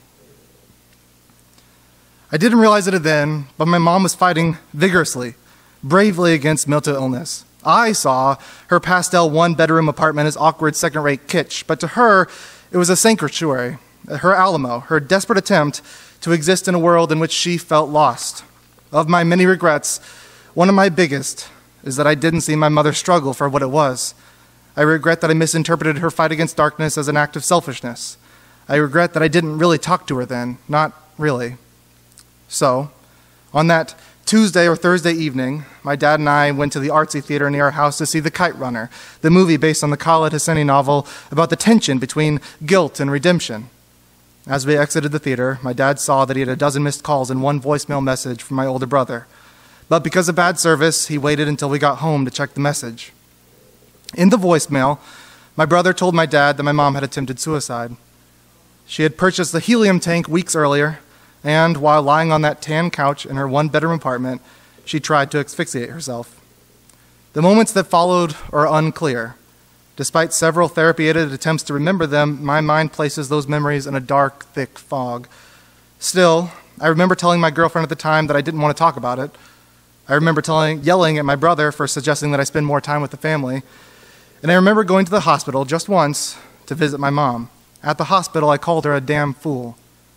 I didn't realize it then, but my mom was fighting vigorously, bravely against mental illness. I saw her pastel one-bedroom apartment as awkward second-rate kitsch, but to her, it was a sanctuary, her Alamo, her desperate attempt to exist in a world in which she felt lost. Of my many regrets, one of my biggest is that I didn't see my mother's struggle for what it was. I regret that I misinterpreted her fight against darkness as an act of selfishness. I regret that I didn't really talk to her then, not really. So, on that Tuesday or Thursday evening, my dad and I went to the artsy theater near our house to see The Kite Runner, the movie based on the Khaled Hosseini novel about the tension between guilt and redemption. As we exited the theater, my dad saw that he had a dozen missed calls and one voicemail message from my older brother. But because of bad service, he waited until we got home to check the message. In the voicemail, my brother told my dad that my mom had attempted suicide. She had purchased a helium tank weeks earlier, and while lying on that tan couch in her one-bedroom apartment, she tried to asphyxiate herself. The moments that followed are unclear. Despite several therapy-aided attempts to remember them, my mind places those memories in a dark, thick fog. Still, I remember telling my girlfriend at the time that I didn't want to talk about it. I remember yelling at my brother for suggesting that I spend more time with the family. And I remember going to the hospital just once to visit my mom. At the hospital, I called her a damn fool.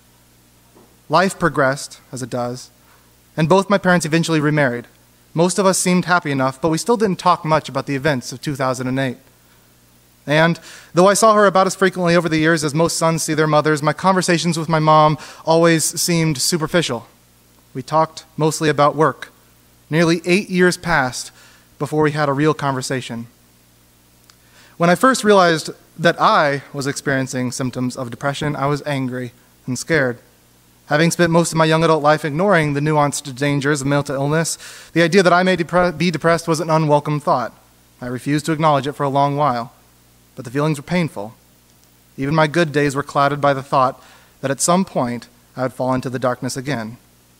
Life progressed, as it does, and both my parents eventually remarried. Most of us seemed happy enough, but we still didn't talk much about the events of 2008. And though I saw her about as frequently over the years as most sons see their mothers, my conversations with my mom always seemed superficial. We talked mostly about work. Nearly 8 years passed before we had a real conversation. When I first realized that I was experiencing symptoms of depression, I was angry and scared. Having spent most of my young adult life ignoring the nuanced dangers of mental illness, the idea that I may be depressed was an unwelcome thought. I refused to acknowledge it for a long while, but the feelings were painful. Even my good days were clouded by the thought that at some point I would fall into the darkness again.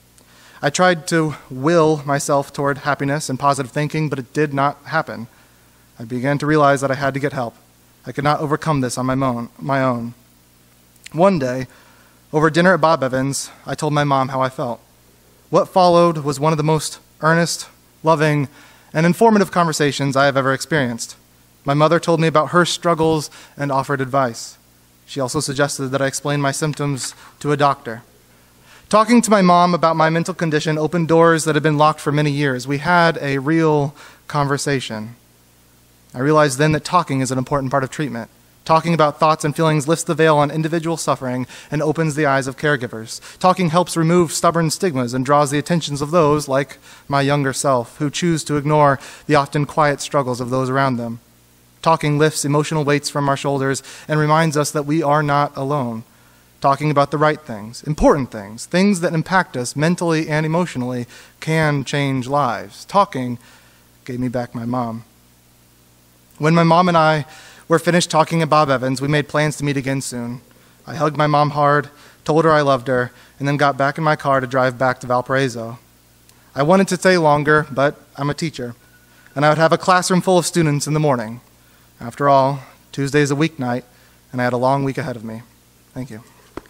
I tried to will myself toward happiness and positive thinking, but it did not happen. I began to realize that I had to get help. I could not overcome this on my own. One day, over dinner at Bob Evans, I told my mom how I felt. What followed was one of the most earnest, loving, and informative conversations I have ever experienced. My mother told me about her struggles and offered advice. She also suggested that I explain my symptoms to a doctor. Talking to my mom about my mental condition opened doors that had been locked for many years. We had a real conversation. I realized then that talking is an important part of treatment. Talking about thoughts and feelings lifts the veil on individual suffering and opens the eyes of caregivers. Talking helps remove stubborn stigmas and draws the attentions of those, like my younger self, who choose to ignore the often quiet struggles of those around them. Talking lifts emotional weights from our shoulders and reminds us that we are not alone. Talking about the right things, important things, things that impact us mentally and emotionally can change lives. Talking gave me back my mom. When my mom and I were finished talking at Bob Evans, we made plans to meet again soon. I hugged my mom hard, told her I loved her, and then got back in my car to drive back to Valparaiso. I wanted to stay longer, but I'm a teacher, and I would have a classroom full of students in the morning. After all, Tuesday is a weeknight, and I had a long week ahead of me. Thank you.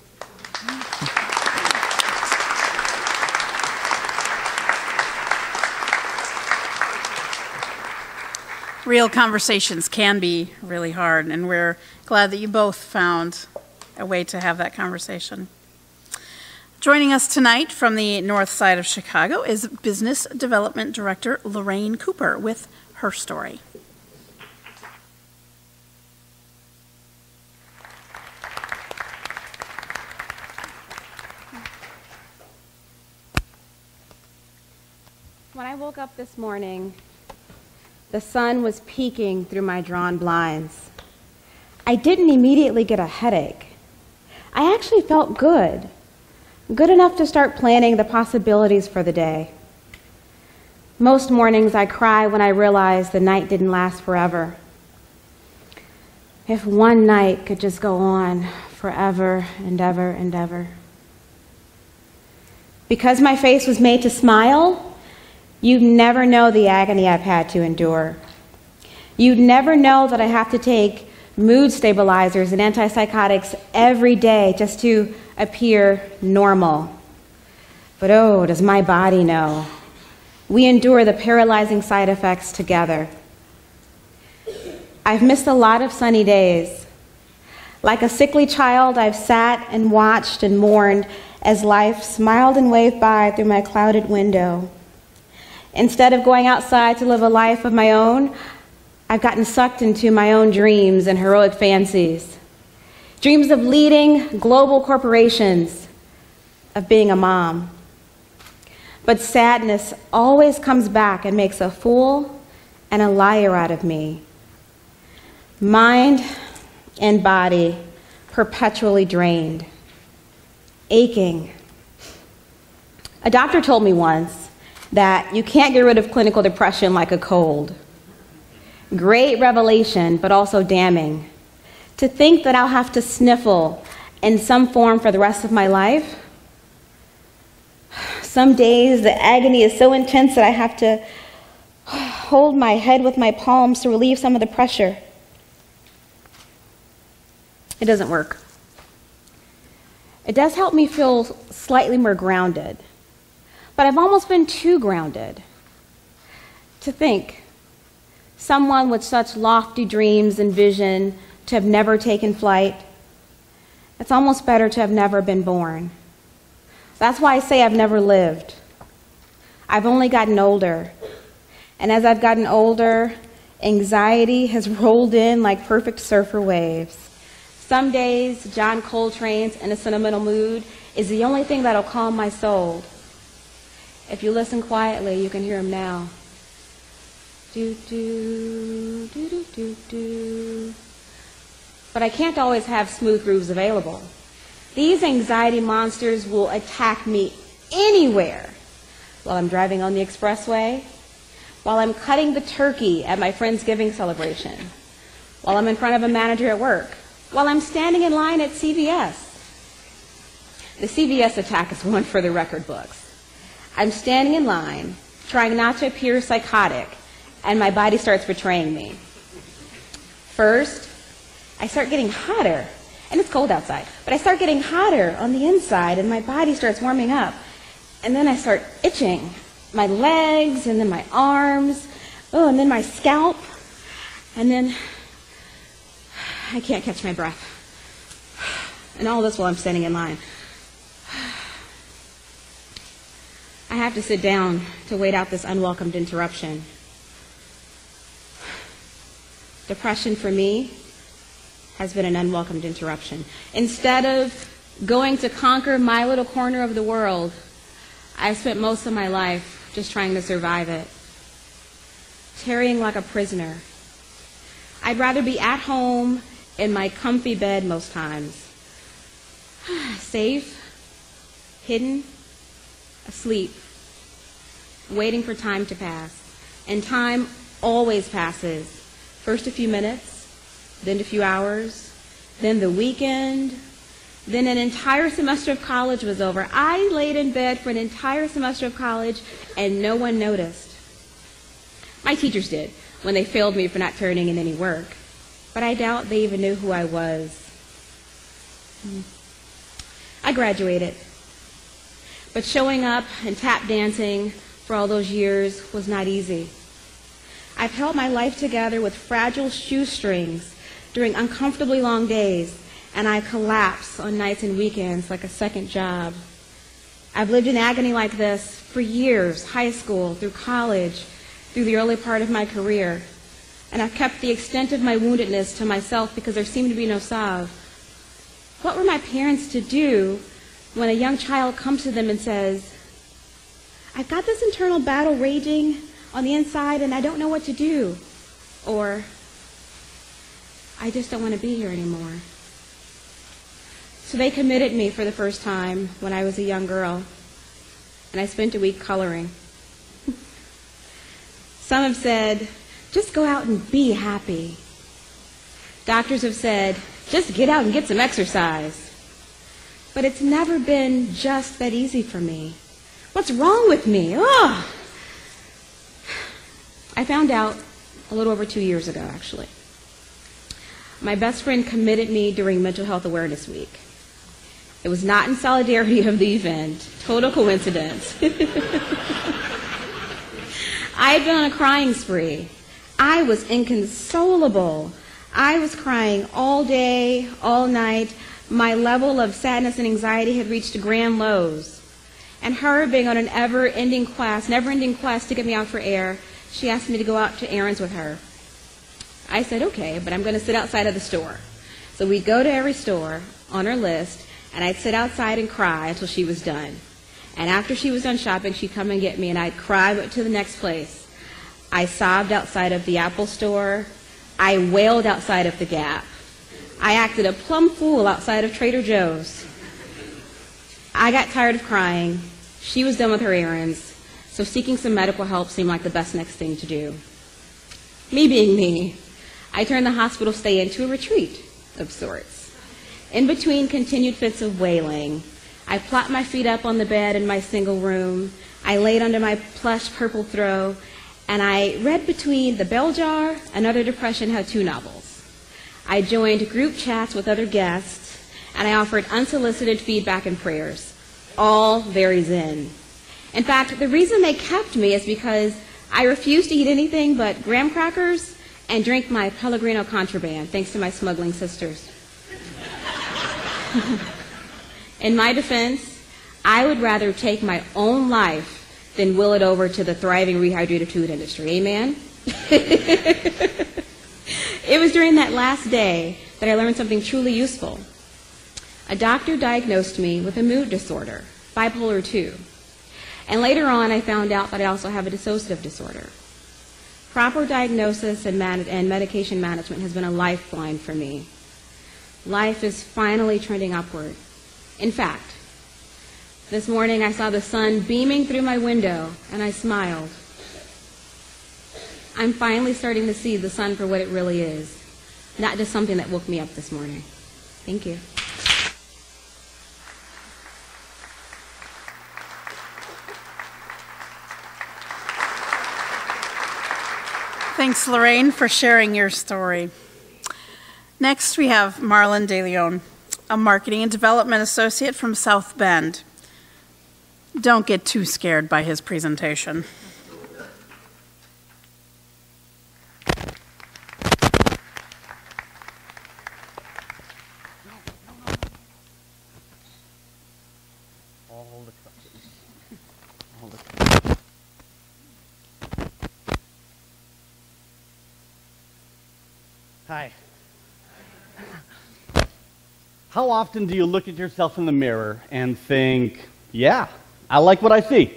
Real conversations can be really hard, and we're glad that you both found a way to have that conversation. Joining us tonight from the north side of Chicago is Business Development Director Lorraine Cooper with her story. When I woke up this morning, the sun was peeking through my drawn blinds. I didn't immediately get a headache. I actually felt good enough to start planning the possibilities for the day. Most mornings I cry when I realize the night didn't last forever. If one night could just go on forever and ever and ever. Because my face was made to smile, you'd never know the agony I've had to endure. You'd never know that I have to take mood stabilizers and antipsychotics every day just to appear normal. But oh, does my body know? We endure the paralyzing side effects together. I've missed a lot of sunny days. Like a sickly child, I've sat and watched and mourned as life smiled and waved by through my clouded window. Instead of going outside to live a life of my own, I've gotten sucked into my own dreams and heroic fancies. Dreams of leading global corporations, of being a mom. But sadness always comes back and makes a fool and a liar out of me. Mind and body perpetually drained, aching. A doctor told me once that you can't get rid of clinical depression like a cold. Great revelation, but also damning. To think that I'll have to sniffle in some form for the rest of my life. Some days the agony is so intense that I have to hold my head with my palms to relieve some of the pressure. It doesn't work. It does help me feel slightly more grounded, but I've almost been too grounded. To think, someone with such lofty dreams and vision to have never taken flight, it's almost better to have never been born. That's why I say I've never lived. I've only gotten older. And as I've gotten older, anxiety has rolled in like perfect surfer waves. Some days, John Coltrane's In a Sentimental Mood is the only thing that'll calm my soul. If you listen quietly, you can hear him now. Do, do, do, do, do, do. But I can't always have smooth grooves available. These anxiety monsters will attack me anywhere. While I'm driving on the expressway, while I'm cutting the turkey at my Friendsgiving celebration, while I'm in front of a manager at work, while I'm standing in line at CVS. The CVS attack is one for the record books. I'm standing in line, trying not to appear psychotic, and my body starts betraying me. First, I start getting hotter, and it's cold outside, but I start getting hotter on the inside, and my body starts warming up. And then I start itching, my legs, and then my arms, and then my scalp, and then I can't catch my breath. And all this while I'm standing in line. I have to sit down to wait out this unwelcomed interruption. Depression for me has been an unwelcomed interruption. Instead of going to conquer my little corner of the world, I've spent most of my life just trying to survive it, tarrying like a prisoner. I'd rather be at home in my comfy bed most times, safe, hidden, asleep, waiting for time to pass. And time always passes. First a few minutes, then a few hours, then the weekend, then an entire semester of college was over. I laid in bed for an entire semester of college and no one noticed. My teachers did when they failed me for not turning in any work, but I doubt they even knew who I was. I graduated, but showing up and tap dancing for all those years was not easy. I've held my life together with fragile shoestrings during uncomfortably long days, and I collapse on nights and weekends like a second job. I've lived in agony like this for years, high school, through college, through the early part of my career, and I've kept the extent of my woundedness to myself because there seemed to be no salve. What were my parents to do when a young child comes to them and says, I've got this internal battle raging on the inside and I don't know what to do, or I just don't want to be here anymore. So they committed me for the first time when I was a young girl, and I spent a week coloring. Some have said, just go out and be happy. Doctors have said, just get out and get some exercise. But it's never been just that easy for me. What's wrong with me? Ugh. I found out a little over 2 years ago, actually. my best friend committed me during Mental Health Awareness Week. It was not in solidarity of the event. Total coincidence. I had been on a crying spree. I was inconsolable. I was crying all day, all night. My level of sadness and anxiety had reached grand lows. And her being on an never-ending quest to get me out for air, she asked me to go out to errands with her. I said, okay, but I'm going to sit outside of the store. So we'd go to every store on her list, and I'd sit outside and cry until she was done. And after she was done shopping, she'd come and get me, and I'd cry to the next place. I sobbed outside of the Apple store. I wailed outside of the Gap. I acted a plumb fool outside of Trader Joe's. I got tired of crying. She was done with her errands, so seeking some medical help seemed like the best next thing to do. Me being me, I turned the hospital stay into a retreat of sorts. In between continued fits of wailing, I plopped my feet up on the bed in my single room. I laid under my plush purple throw, and I read between The Bell Jar and Other Depression How To novels. I joined group chats with other guests, and I offered unsolicited feedback and prayers, all very zen. In fact, the reason they kept me is because I refused to eat anything but graham crackers and drink my Pellegrino contraband, thanks to my smuggling sisters. In my defense, I would rather take my own life than will it over to the thriving rehydrated food industry. Amen? It was during that last day that I learned something truly useful. A doctor diagnosed me with a mood disorder, bipolar 2. And later on, I found out that I also have a dissociative disorder. Proper diagnosis and medication management has been a lifeline for me. Life is finally trending upward. In fact, this morning I saw the sun beaming through my window, and I smiled. I'm finally starting to see the sun for what it really is, not just something that woke me up this morning. Thank you. Thanks, Lorraine, for sharing your story. Next, we have Marlon De Leon, a marketing and development associate from South Bend. Don't get too scared by his presentation. Hi. How often do you look at yourself in the mirror and think, yeah, I like what I see?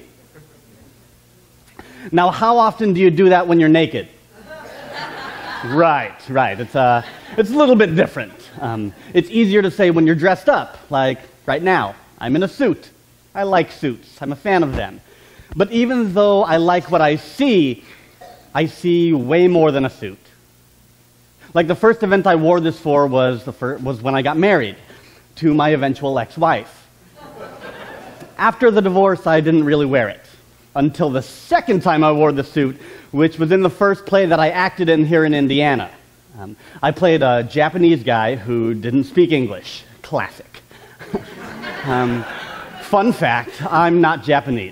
Now, how often do you do that when you're naked? Right. It's a little bit different. It's easier to say when you're dressed up, like right now. I'm in a suit. I like suits. I'm a fan of them. But even though I like what I see way more than a suit. Like the first event I wore this for was when I got married to my eventual ex-wife. After the divorce, I didn't really wear it until the second time I wore the suit, which was in the first play that I acted in here in Indiana. I played a Japanese guy who didn't speak English. Classic. Fun fact, I'm not Japanese.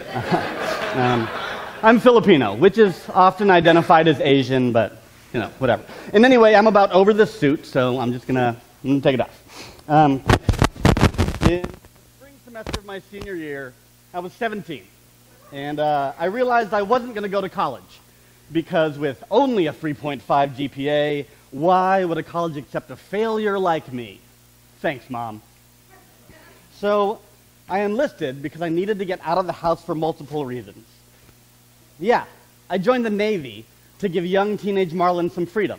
I'm Filipino, which is often identified as Asian, but you know, whatever. And anyway, I'm about over this suit, so I'm just gonna take it off. In the spring semester of my senior year, I was 17, and I realized I wasn't gonna go to college, because with only a 3.5 GPA, why would a college accept a failure like me? Thanks, Mom. So I enlisted because I needed to get out of the house for multiple reasons. Yeah, I joined the Navy to give young teenage Marlon some freedom.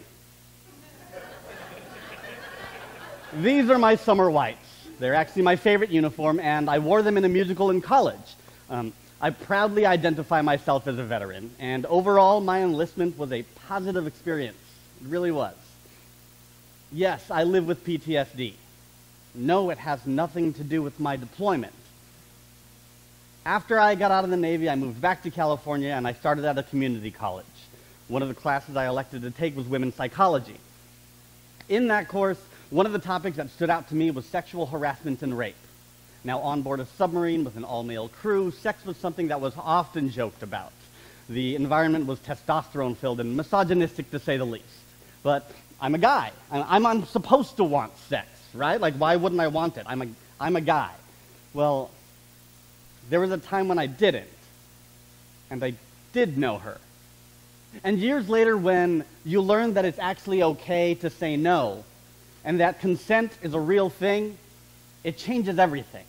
These are my summer whites. They're actually my favorite uniform, and I wore them in a musical in college. I proudly identify myself as a veteran, and overall, my enlistment was a positive experience. It really was. Yes, I live with PTSD. No, it has nothing to do with my deployment. After I got out of the Navy, I moved back to California, and I started at a community college. One of the classes I elected to take was women's psychology. In that course, one of the topics that stood out to me was sexual harassment and rape. Now, on board a submarine with an all-male crew, sex was something that was often joked about. The environment was testosterone-filled and misogynistic, to say the least. But I'm a guy. I'm supposed to want sex, right? Like, why wouldn't I want it? I'm a guy. Well, there was a time when I didn't, and I did know her. And years later, when you learn that it's actually okay to say no, and that consent is a real thing, it changes everything.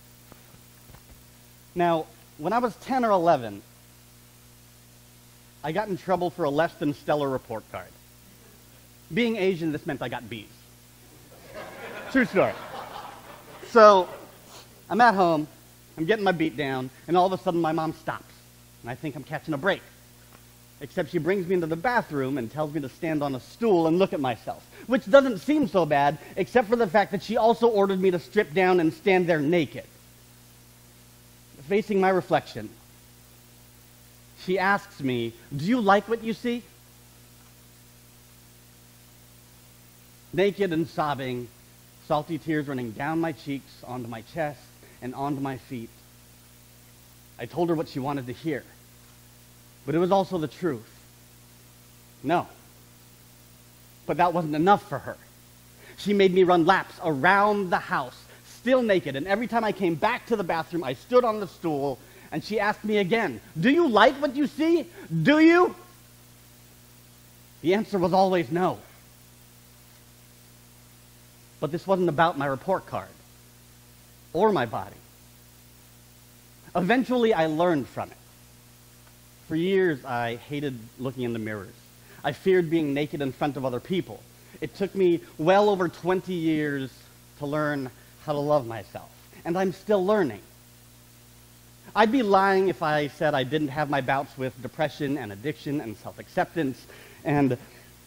Now, when I was 10 or 11, I got in trouble for a less than stellar report card. Being Asian, this meant I got B's. True story. So, I'm at home, I'm getting my beat down, and all of a sudden my mom stops, and I think I'm catching a break. Except she brings me into the bathroom and tells me to stand on a stool and look at myself, which doesn't seem so bad, except for the fact that she also ordered me to strip down and stand there naked. Facing my reflection, she asks me, "Do you like what you see?" Naked and sobbing, salty tears running down my cheeks, onto my chest, and onto my feet. I told her what she wanted to hear, but it was also the truth. No. But that wasn't enough for her. She made me run laps around the house, still naked, and every time I came back to the bathroom, I stood on the stool, and she asked me again, "Do you like what you see? Do you?" The answer was always no. But this wasn't about my report card or my body. Eventually, I learned from it. For years, I hated looking in the mirrors. I feared being naked in front of other people. It took me well over 20 years to learn how to love myself, and I'm still learning. I'd be lying if I said I didn't have my bouts with depression and addiction and self-acceptance, and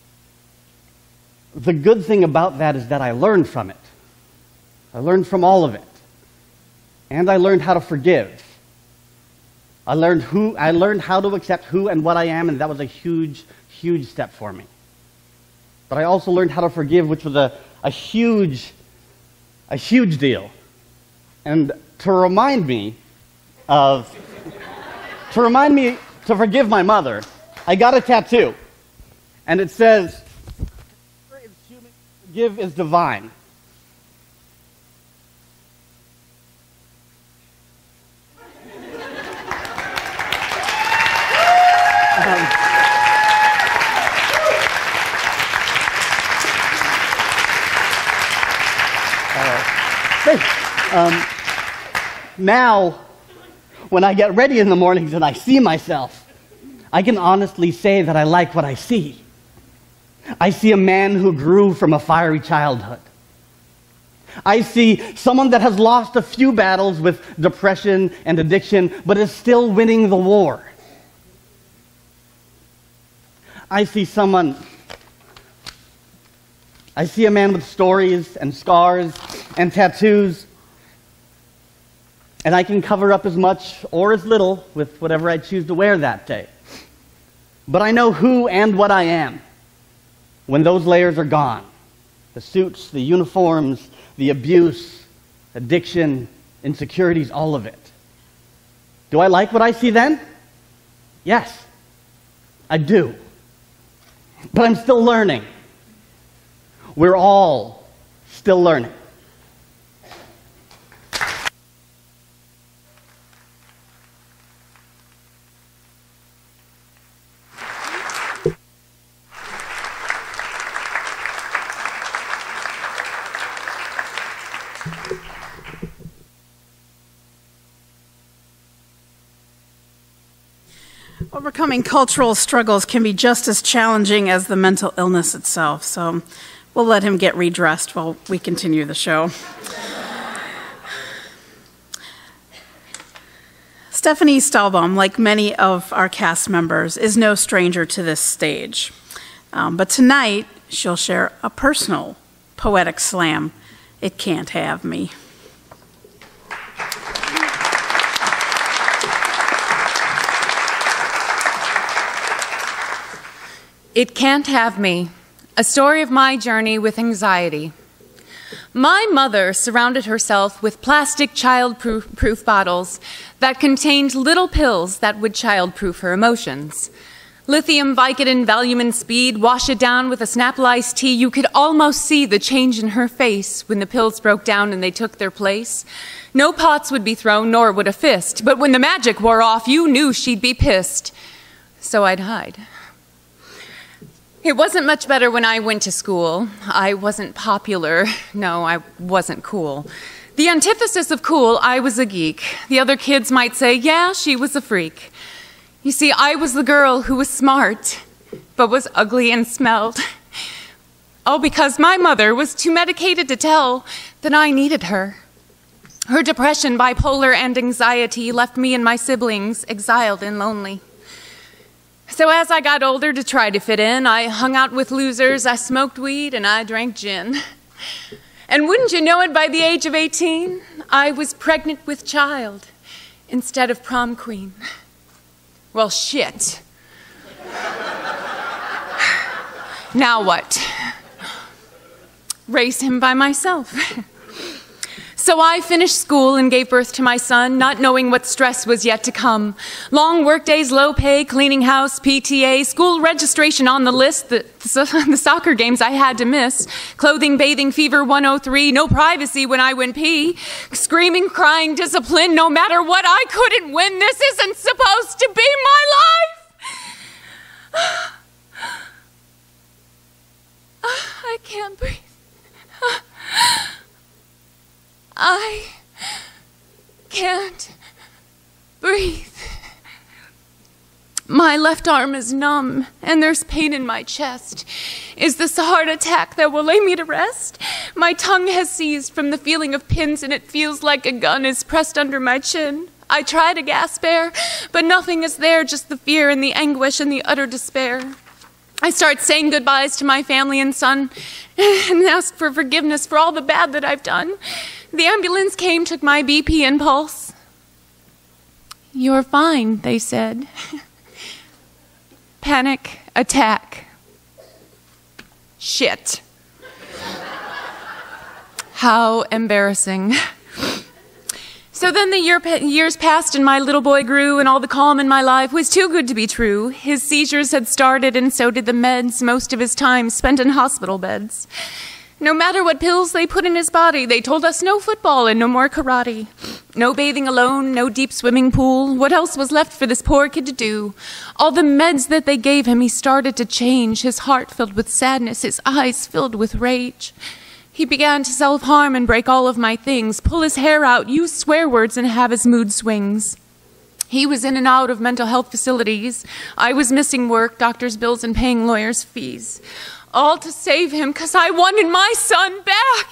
the good thing about that is that I learned from it. I learned from all of it, and I learned how to forgive. I learned how to accept who and what I am, and that was a huge, huge step for me. But I also learned how to forgive, which was a huge deal. And to remind me to forgive my mother, I got a tattoo. And it says, "Forgive is divine." Now, when I get ready in the mornings and I see myself, I can honestly say that I like what I see. I see a man who grew from a fiery childhood. I see someone that has lost a few battles with depression and addiction, but is still winning the war. I see a man with stories and scars and tattoos, and I can cover up as much or as little with whatever I choose to wear that day. But I know who and what I am when those layers are gone. The suits, the uniforms, the abuse, addiction, insecurities, all of it. Do I like what I see then? Yes, I do. But I'm still learning. We're all still learning. Overcoming cultural struggles can be just as challenging as the mental illness itself, so we'll let him get redressed while we continue the show. Stephanie Stahlbaum, like many of our cast members, is no stranger to this stage. But tonight, she'll share a personal poetic slam, "It Can't Have Me." It can't have me. A story of my journey with anxiety. My mother surrounded herself with plastic child-proof bottles that contained little pills that would child-proof her emotions. Lithium, Vicodin, Valium, and Speed, wash it down with a Snapple iced tea. You could almost see the change in her face when the pills broke down and they took their place. No pots would be thrown, nor would a fist. But when the magic wore off, you knew she'd be pissed. So I'd hide. It wasn't much better when I went to school. I wasn't popular. No, I wasn't cool. The antithesis of cool, I was a geek. The other kids might say, yeah, she was a freak. You see, I was the girl who was smart, but was ugly and smelled. All because my mother was too medicated to tell that I needed her. Her depression, bipolar, and anxiety left me and my siblings exiled and lonely. So as I got older to try to fit in, I hung out with losers, I smoked weed, and I drank gin. And wouldn't you know it, by the age of 18, I was pregnant with child instead of prom queen. Well, shit. Now what? Raise him by myself. So I finished school and gave birth to my son, not knowing what stress was yet to come. Long workdays, low pay, cleaning house, PTA, school registration on the list, the soccer games I had to miss, clothing, bathing, fever 103, no privacy when I went pee, screaming, crying, discipline, no matter what, I couldn't win. This isn't supposed to be my life. I can't breathe. I can't breathe. My left arm is numb, and there's pain in my chest. Is this a heart attack that will lay me to rest? My tongue has seized from the feeling of pins, and it feels like a gun is pressed under my chin. I try to gasp air, but nothing is there, just the fear and the anguish and the utter despair. I start saying goodbyes to my family and son and ask for forgiveness for all the bad that I've done. The ambulance came, took my BP and pulse. You're fine, they said. Panic attack. Shit. How embarrassing. So then the years passed and my little boy grew, and all the calm in my life was too good to be true. His seizures had started and so did the meds, most of his time spent in hospital beds. No matter what pills they put in his body, they told us no football and no more karate. No bathing alone, no deep swimming pool. What else was left for this poor kid to do? All the meds that they gave him, he started to change, his heart filled with sadness, his eyes filled with rage. He began to self-harm and break all of my things, pull his hair out, use swear words, and have his mood swings. He was in and out of mental health facilities. I was missing work, doctor's bills, and paying lawyers' fees. All to save him, because I wanted my son back.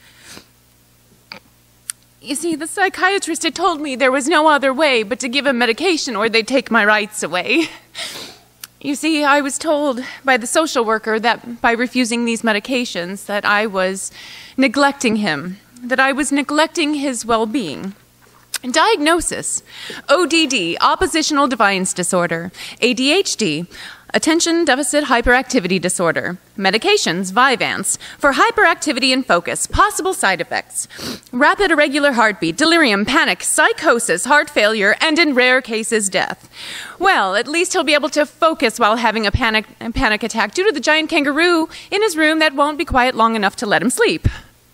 You see, the psychiatrist had told me there was no other way but to give him medication or they'd take my rights away. You see, I was told by the social worker that by refusing these medications that I was neglecting him, that I was neglecting his well-being. Diagnosis: ODD, oppositional defiance disorder, ADHD, attention deficit hyperactivity disorder, medications, Vyvanse, for hyperactivity and focus, possible side effects, rapid irregular heartbeat, delirium, panic, psychosis, heart failure, and in rare cases, death. Well, at least he'll be able to focus while having a panic attack due to the giant kangaroo in his room that won't be quiet long enough to let him sleep.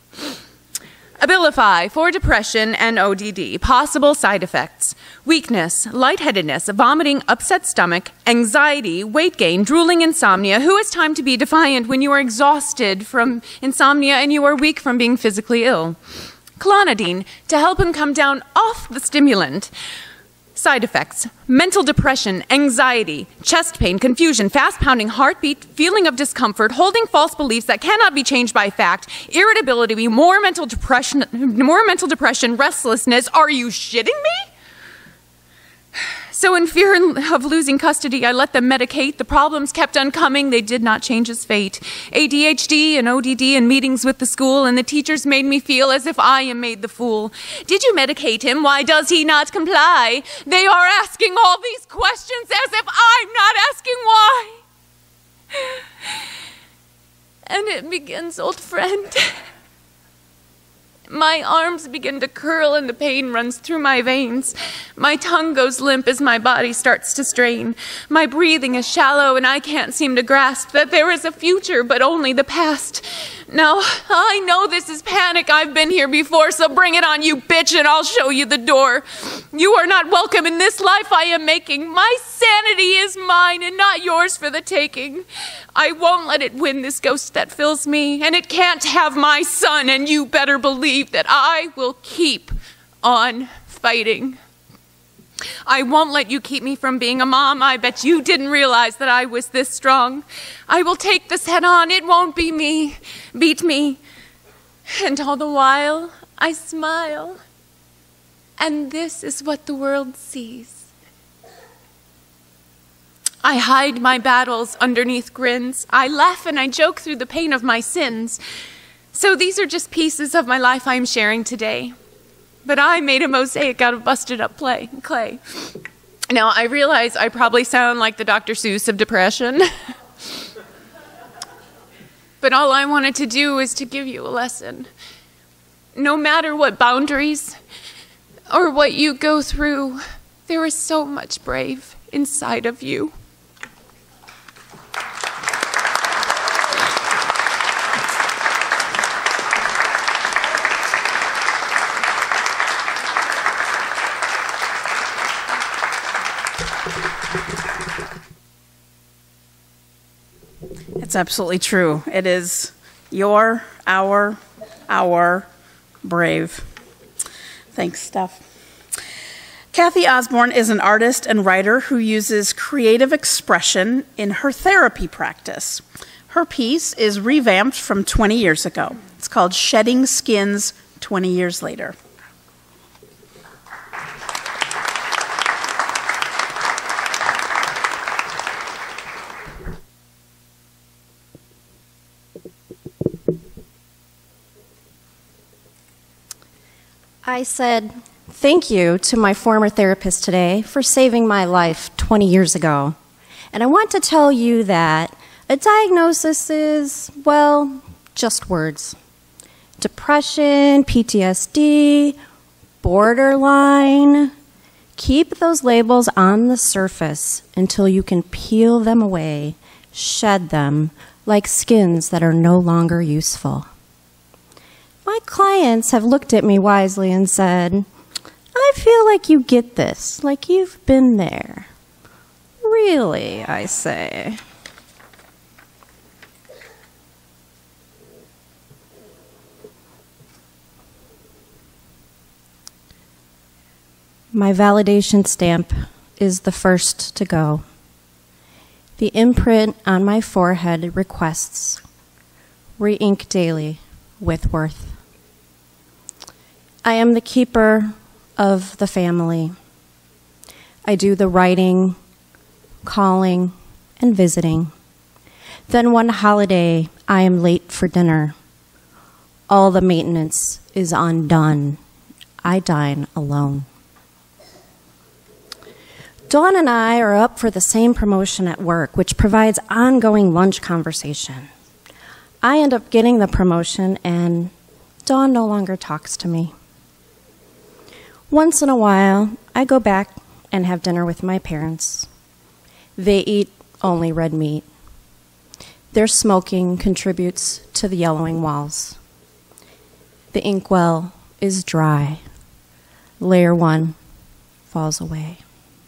Abilify for depression and ODD. Possible side effects: weakness, lightheadedness, vomiting, upset stomach, anxiety, weight gain, drooling, insomnia. Who has time to be defiant when you are exhausted from insomnia and you are weak from being physically ill? Clonidine to help him come down off the stimulant. Side effects: mental depression, anxiety, chest pain, confusion, fast-pounding heartbeat, feeling of discomfort, holding false beliefs that cannot be changed by fact, irritability, more mental depression, restlessness. Are you shitting me? So in fear of losing custody, I let them medicate. The problems kept on coming. They did not change his fate. ADHD and ODD and meetings with the school, and the teachers made me feel as if I am made the fool. Did you medicate him? Why does he not comply? They are asking all these questions as if I'm not asking why. And it begins, old friend. My arms begin to curl and the pain runs through my veins. My tongue goes limp as my body starts to strain. My breathing is shallow and I can't seem to grasp that there is a future but only the past. Now, I know this is panic. I've been here before, so bring it on, you bitch, and I'll show you the door. You are not welcome in this life I am making. My sanity is mine and not yours for the taking. I won't let it win this ghost that fills me, and it can't have my son, and you better believe that I will keep on fighting. I won't let you keep me from being a mom. I bet you didn't realize that I was this strong. I will take this head on. It won't be me. Beat me. And all the while, I smile. And this is what the world sees. I hide my battles underneath grins. I laugh and I joke through the pain of my sins. So these are just pieces of my life I'm sharing today. But I made a mosaic out of busted up clay. Now, I realize I probably sound like the Dr. Seuss of depression. But all I wanted to do is to give you a lesson. No matter what boundaries or what you go through, there is so much brave inside of you. It's absolutely true. It is our brave. Thanks, Steph. Kathy Osborne is an artist and writer who uses creative expression in her therapy practice. Her piece is revamped from 20 years ago. It's called Shedding Skins 20 Years Later. I said thank you to my former therapist today for saving my life 20 years ago. And I want to tell you that a diagnosis is, well, just words. Depression, PTSD, borderline. Keep those labels on the surface until you can peel them away, shed them like skins that are no longer useful. My clients have looked at me wisely and said, I feel like you get this, like you've been there. Really, I say. My validation stamp is the first to go. The imprint on my forehead requests, re-ink daily with worth. I am the keeper of the family. I do the writing, calling, and visiting. Then one holiday, I am late for dinner. All the maintenance is undone. I dine alone. Dawn and I are up for the same promotion at work, which provides ongoing lunch conversation. I end up getting the promotion, and Dawn no longer talks to me. Once in a while, I go back and have dinner with my parents. They eat only red meat. Their smoking contributes to the yellowing walls. The inkwell is dry. Layer 1 falls away.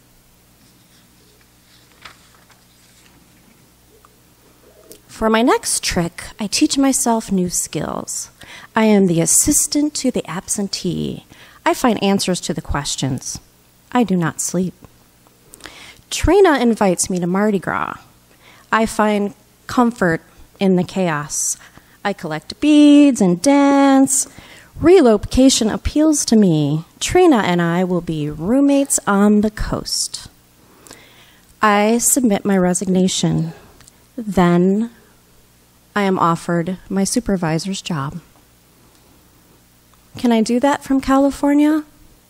For my next trick, I teach myself new skills. I am the assistant to the absentee. I find answers to the questions. I do not sleep. Trina invites me to Mardi Gras. I find comfort in the chaos. I collect beads and dance. Relocation appeals to me. Trina and I will be roommates on the coast. I submit my resignation. Then I am offered my supervisor's job. Can I do that from California?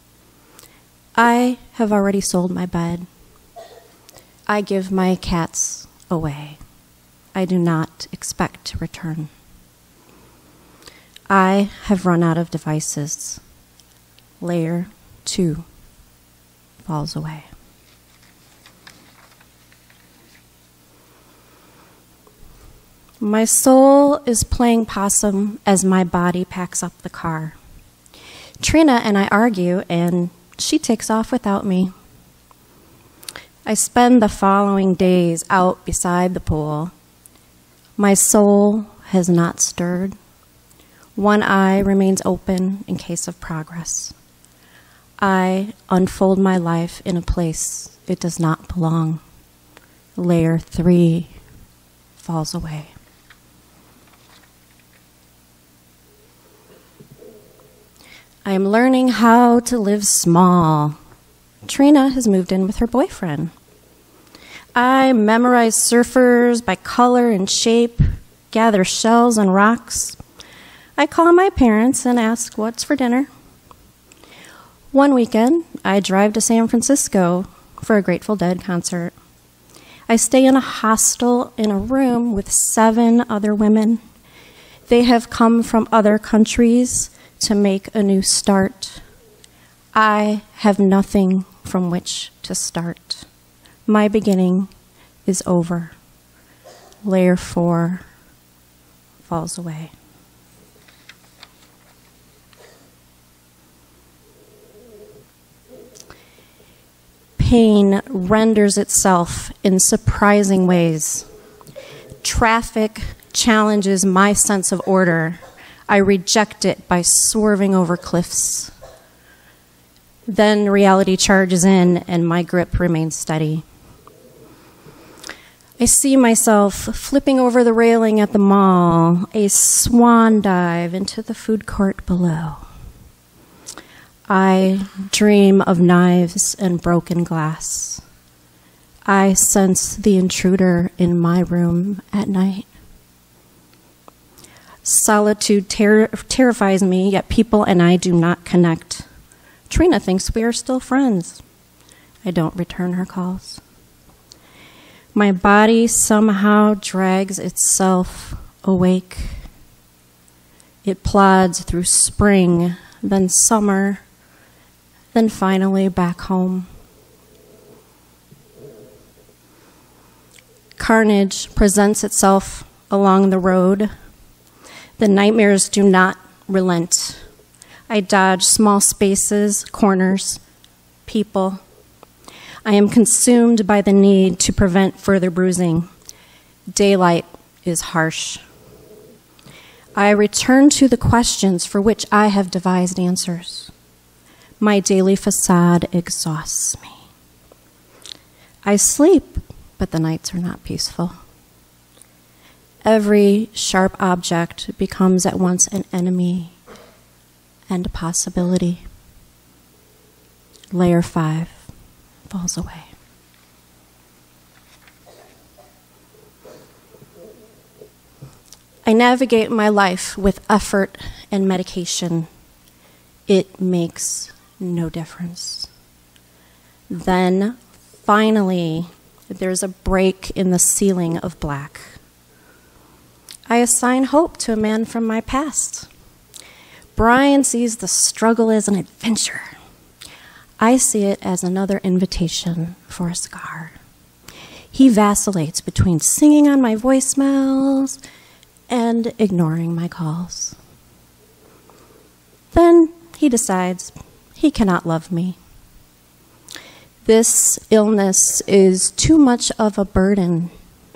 I have already sold my bed. I give my cats away. I do not expect to return. I have run out of devices. Layer 2 falls away. My soul is playing possum as my body packs up the car. Trina and I argue, and she takes off without me. I spend the following days out beside the pool. My soul has not stirred. One eye remains open in case of progress. I unfold my life in a place it does not belong. Layer 3 falls away. I am learning how to live small. Trina has moved in with her boyfriend. I memorize surfers by color and shape, gather shells and rocks. I call my parents and ask what's for dinner. One weekend, I drive to San Francisco for a Grateful Dead concert. I stay in a hostel in a room with 7 other women. They have come from other countries to make a new start. I have nothing from which to start. My beginning is over. Layer 4 falls away. Pain renders itself in surprising ways. Traffic challenges my sense of order. I reject it by swerving over cliffs. Then reality charges in and my grip remains steady. I see myself flipping over the railing at the mall, a swan dive into the food court below. I dream of knives and broken glass. I sense the intruder in my room at night. Solitude terrifies me, yet people and I do not connect. Trina thinks we are still friends. I don't return her calls. My body somehow drags itself awake. It plods through spring, then summer, then finally back home. Carnage presents itself along the road. The nightmares do not relent. I dodge small spaces, corners, people. I am consumed by the need to prevent further bruising. Daylight is harsh. I return to the questions for which I have devised answers. My daily facade exhausts me. I sleep, but the nights are not peaceful. Every sharp object becomes at once an enemy and a possibility. Layer 5 falls away. I navigate my life with effort and medication. It makes no difference. Then, finally, there's a break in the ceiling of black. I assign hope to a man from my past. Brian sees the struggle as an adventure. I see it as another invitation for a cigar. He vacillates between singing on my voicemails and ignoring my calls. Then he decides he cannot love me. This illness is too much of a burden.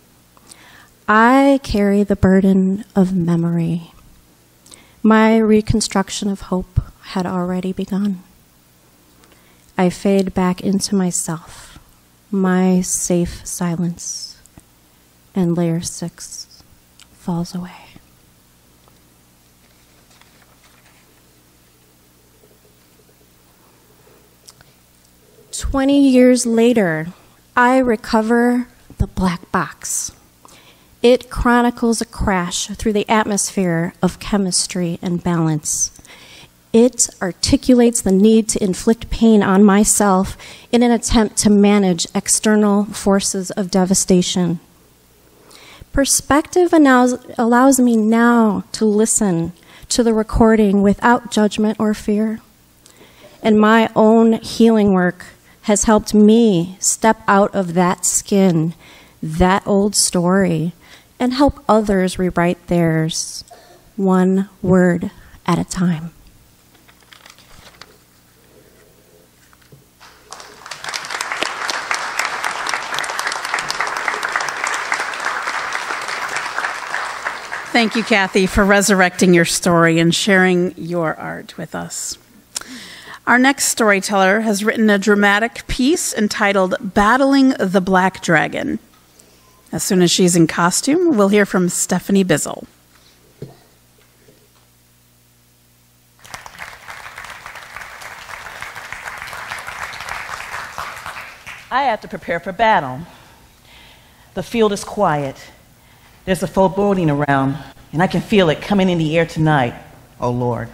I carry the burden of memory. My reconstruction of hope had already begun. I fade back into myself, my safe silence, and layer 6 falls away. "20 years later, I recover the black box. It chronicles a crash through the atmosphere of chemistry and balance. It articulates the need to inflict pain on myself in an attempt to manage external forces of devastation. Perspective allows me now to listen to the recording without judgment or fear. And my own healing work has helped me step out of that skin, that old story, and help others rewrite theirs, one word at a time. Thank you, Kathy, for resurrecting your story and sharing your art with us. Our next storyteller has written a dramatic piece entitled Battling the Black Dragon. As soon as she's in costume, we'll hear from Stephanie Bizzle. I have to prepare for battle. The field is quiet. There's a foreboding around, and I can feel it coming in the air tonight. Oh, Lord.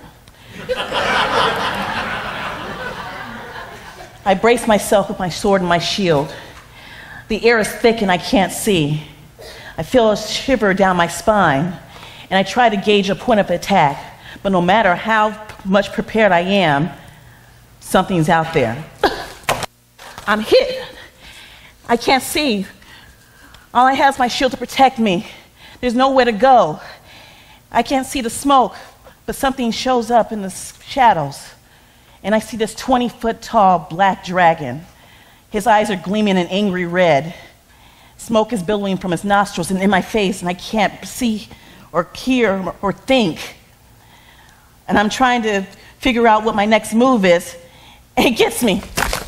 I brace myself with my sword and my shield. The air is thick and I can't see. I feel a shiver down my spine, and I try to gauge a point of attack, but no matter how much prepared I am, something's out there. I'm hit. I can't see. All I have is my shield to protect me. There's nowhere to go. I can't see the smoke, but something shows up in the shadows, and I see this 20-foot-tall black dragon. His eyes are gleaming an angry red. Smoke is billowing from his nostrils and in my face, and I can't see or hear or think. And I'm trying to figure out what my next move is, and it gets me.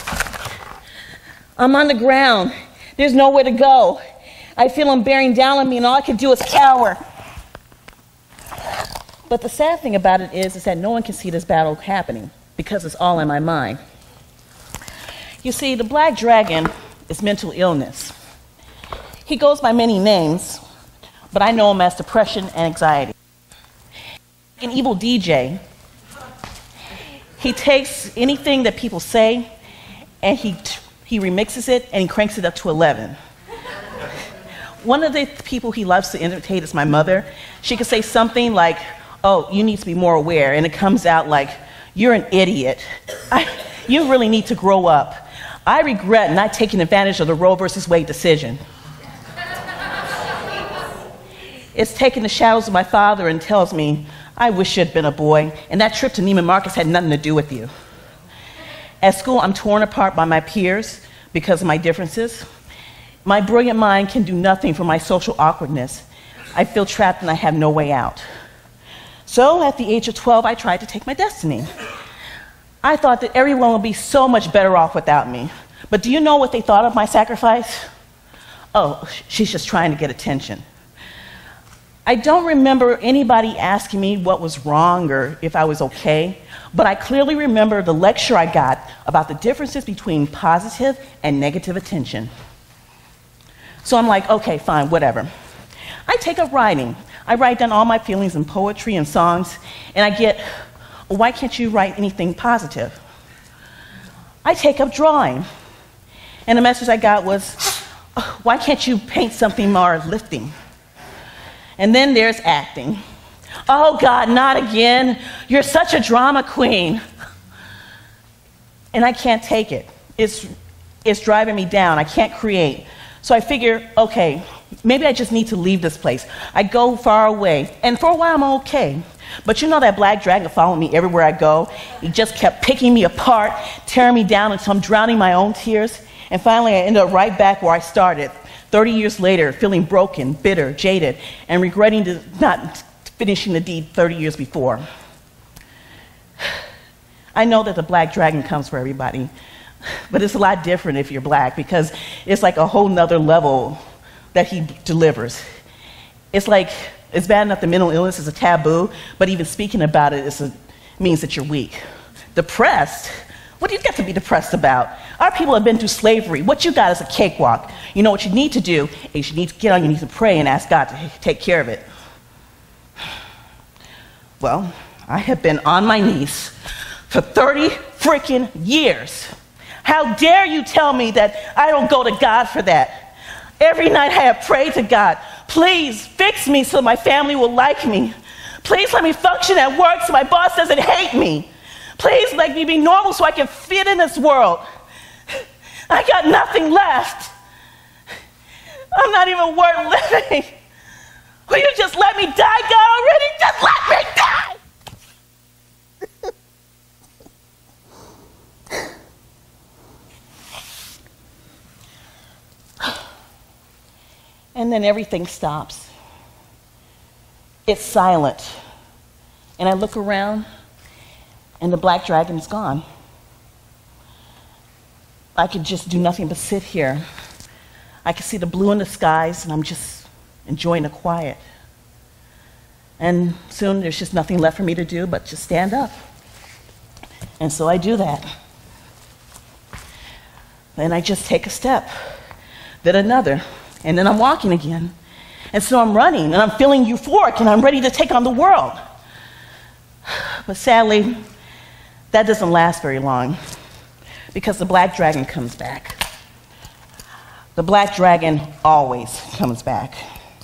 I'm on the ground. There's nowhere to go. I feel him bearing down on me, and all I can do is cower. But the sad thing about it is that no one can see this battle happening because it's all in my mind. You see, the black dragon is mental illness. He goes by many names, but I know him as depression and anxiety. An evil DJ. He takes anything that people say, and he remixes it, and he cranks it up to 11. One of the people he loves to imitate is my mother. She could say something like, "Oh, you need to be more aware," and it comes out like, "You're an idiot. You really need to grow up. I regret not taking advantage of the Roe versus Wade decision." It's taken the shadows of my father and tells me, "I wish you had been a boy, and that trip to Neiman Marcus had nothing to do with you." At school, I'm torn apart by my peers because of my differences. My brilliant mind can do nothing for my social awkwardness. I feel trapped and I have no way out. So at the age of 12, I tried to take my destiny. I thought that everyone would be so much better off without me. But do you know what they thought of my sacrifice? Oh, she's just trying to get attention. I don't remember anybody asking me what was wrong or if I was okay, but I clearly remember the lecture I got about the differences between positive and negative attention. So I'm like, okay, fine, whatever. I take up writing. I write down all my feelings in poetry and songs, and I get, well, why can't you write anything positive? I take up drawing, and the message I got was, why can't you paint something more lifting? And then there's acting. Oh God, not again. You're such a drama queen. And I can't take it. It's driving me down. I can't create. So I figure, okay, maybe I just need to leave this place. I go far away, and for a while I'm okay. But you know that black dragon followed me everywhere I go. He just kept picking me apart, tearing me down until I'm drowning my own tears. And finally I ended up right back where I started, 30 years later, feeling broken, bitter, jaded, and regretting not finishing the deed 30 years before. I know that the black dragon comes for everybody, but it's a lot different if you're black because it's like a whole nother level that he delivers. It's like, it's bad enough that mental illness is a taboo, but even speaking about it means that you're weak. Depressed? What do you got to be depressed about? Our people have been through slavery. What you got is a cakewalk. You know what you need to do is you need to get on your knees and pray and ask God to take care of it. Well, I have been on my knees for 30 freaking years. How dare you tell me that I don't go to God for that? Every night I have prayed to God, Please fix me so my family will like me. Please let me function at work so my boss doesn't hate me. Please let me be normal so I can fit in this world. I got nothing left. I'm not even worth living. Will you just let me die, God, already? Just let me die! And then everything stops. It's silent. And I look around, and the black dragon's gone. I could just do nothing but sit here. I could see the blue in the skies, and I'm just enjoying the quiet. And soon there's just nothing left for me to do but just stand up. And so I do that. Then I just take a step, then another, and then I'm walking again. And so I'm running, and I'm feeling euphoric, and I'm ready to take on the world. But sadly, that doesn't last very long, because the black dragon comes back. The black dragon always comes back.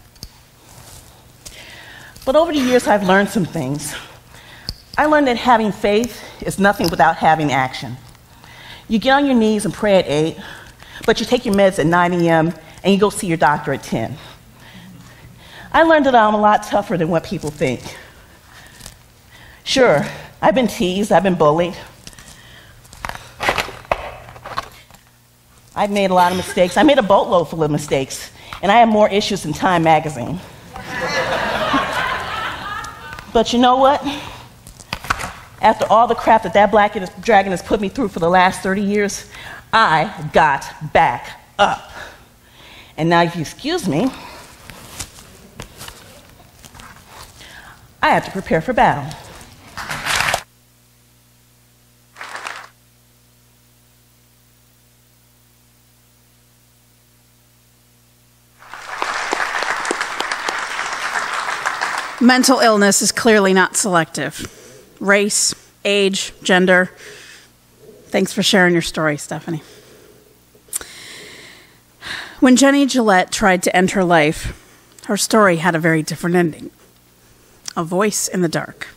But over the years, I've learned some things. I learned that having faith is nothing without having action. You get on your knees and pray at 8, but you take your meds at 9 a.m., and you go see your doctor at 10. I learned that I'm a lot tougher than what people think. Sure, I've been teased, I've been bullied. I've made a lot of mistakes. I made a boatload full of mistakes, and I have more issues than Time magazine. But you know what? After all the crap that black dragon has put me through for the last 30 years, I got back up. And now, if you excuse me, I have to prepare for battle. Mental illness is clearly not selective. Race, age, gender. Thanks for sharing your story, Stephanie. When Jenny Gillette tried to end her life, her story had a very different ending. A voice in the dark.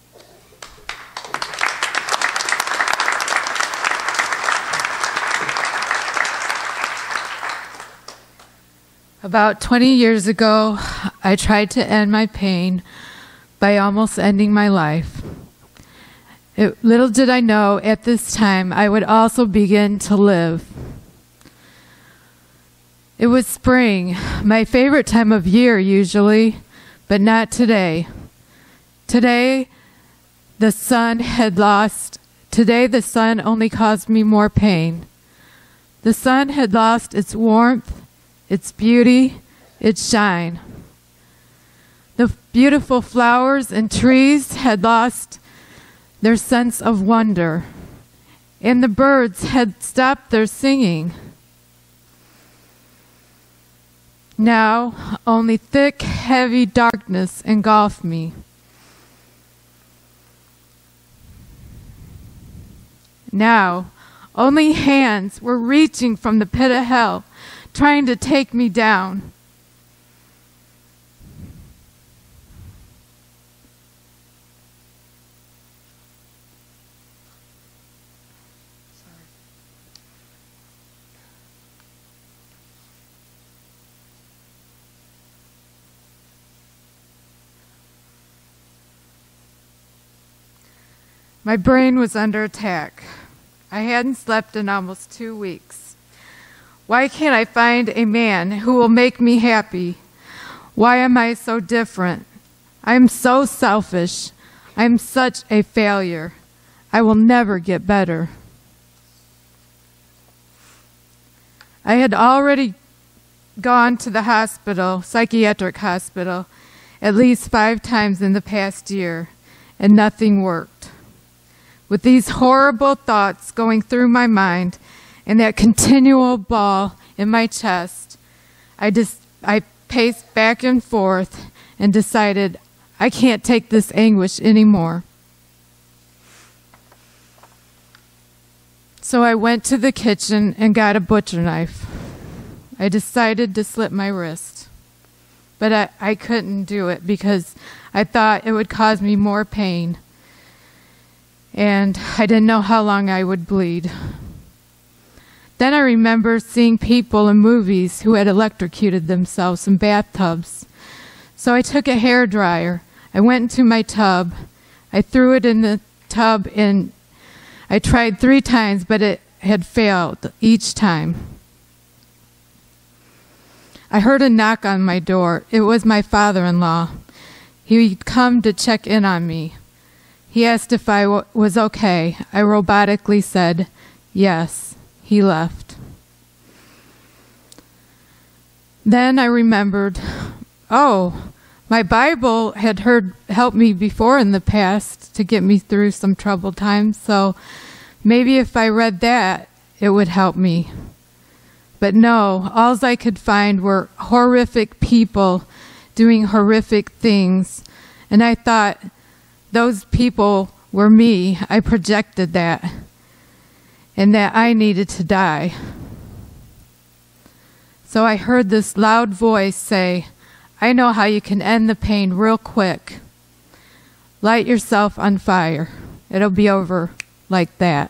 About 20 years ago, I tried to end my pain by almost ending my life. Little did I know at this time I would also begin to live. It was spring, my favorite time of year usually, but not today. Today, the sun only caused me more pain. The sun had lost its warmth, its beauty, its shine. The beautiful flowers and trees had lost their sense of wonder, and the birds had stopped their singing. Now, only thick, heavy darkness engulfed me. Now, only hands were reaching from the pit of hell, trying to take me down. My brain was under attack. I hadn't slept in almost 2 weeks. Why can't I find a man who will make me happy? Why am I so different? I am so selfish. I am such a failure. I will never get better. I had already gone to the hospital, psychiatric hospital, at least 5 times in the past year, and nothing worked. With these horrible thoughts going through my mind and that continual ball in my chest, I paced back and forth and decided I can't take this anguish anymore. So I went to the kitchen and got a butcher knife. I decided to slit my wrist. but I couldn't do it because I thought it would cause me more pain. And I didn't know how long I would bleed. Then I remember seeing people in movies who had electrocuted themselves in bathtubs. So I took a hairdryer. I went into my tub. I threw it in the tub, and I tried 3 times, but it had failed each time. I heard a knock on my door. It was my father-in-law. He'd come to check in on me. He asked if I was okay. I robotically said, yes. He left. Then I remembered, oh, my Bible had helped me before in the past to get me through some troubled times, so maybe if I read that, it would help me. But no, all I could find were horrific people doing horrific things, and I thought those people were me. I projected that, and that I needed to die. So I heard this loud voice say, I know how you can end the pain real quick. Light yourself on fire. It'll be over like that.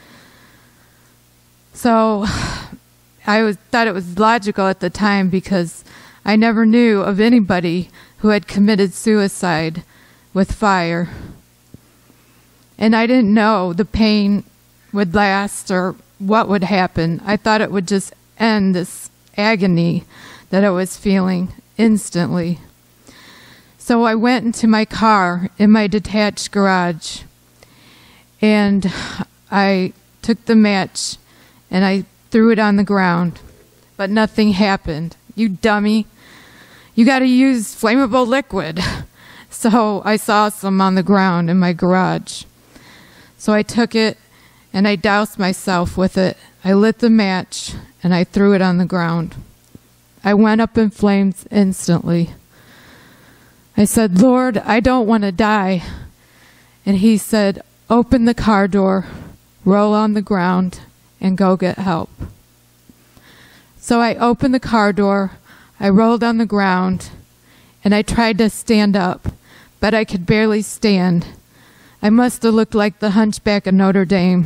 So I thought it was logical at the time because I never knew of anybody who had committed suicide with fire. And I didn't know the pain would last or what would happen. I thought it would just end this agony that I was feeling instantly. So I went into my car in my detached garage, and I took the match and I threw it on the ground, but nothing happened. You dummy. You got to use flammable liquid. So I saw some on the ground in my garage. So I took it and I doused myself with it. I lit the match and I threw it on the ground. I went up in flames instantly. I said, Lord, I don't want to die. And he said, open the car door, roll on the ground, and go get help. So I opened the car door, I rolled on the ground, and I tried to stand up, but I could barely stand. I must have looked like the Hunchback of Notre Dame.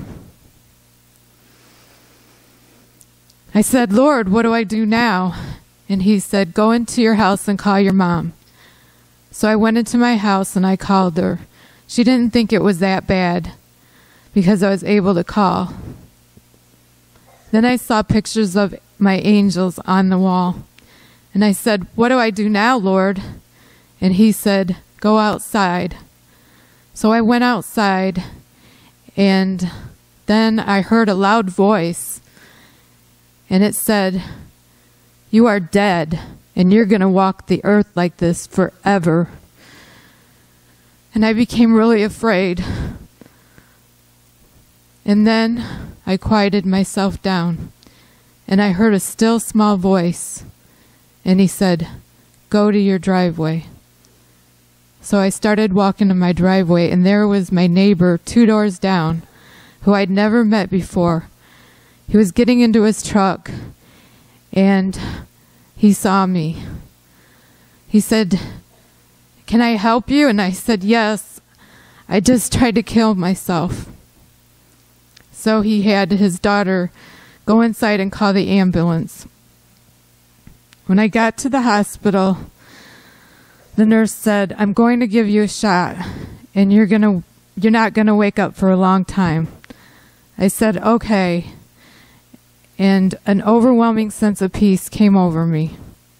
I said, Lord, what do I do now? And he said, go into your house and call your mom. So I went into my house and I called her. She didn't think it was that bad because I was able to call. Then I saw pictures of my angels on the wall. And I said, what do I do now, Lord? And he said, go outside. So I went outside, and then I heard a loud voice, and it said, you are dead, and you're going to walk the earth like this forever. And I became really afraid. And then I quieted myself down, and I heard a still small voice, and he said, go to your driveway. So I started walking to my driveway, and there was my neighbor 2 doors down, who I'd never met before. He was getting into his truck, and he saw me. He said, can I help you? And I said, yes. I just tried to kill myself. So he had his daughter go inside and call the ambulance. When I got to the hospital, the nurse said, I'm going to give you a shot, and you're not going to wake up for a long time. I said, okay. And an overwhelming sense of peace came over me.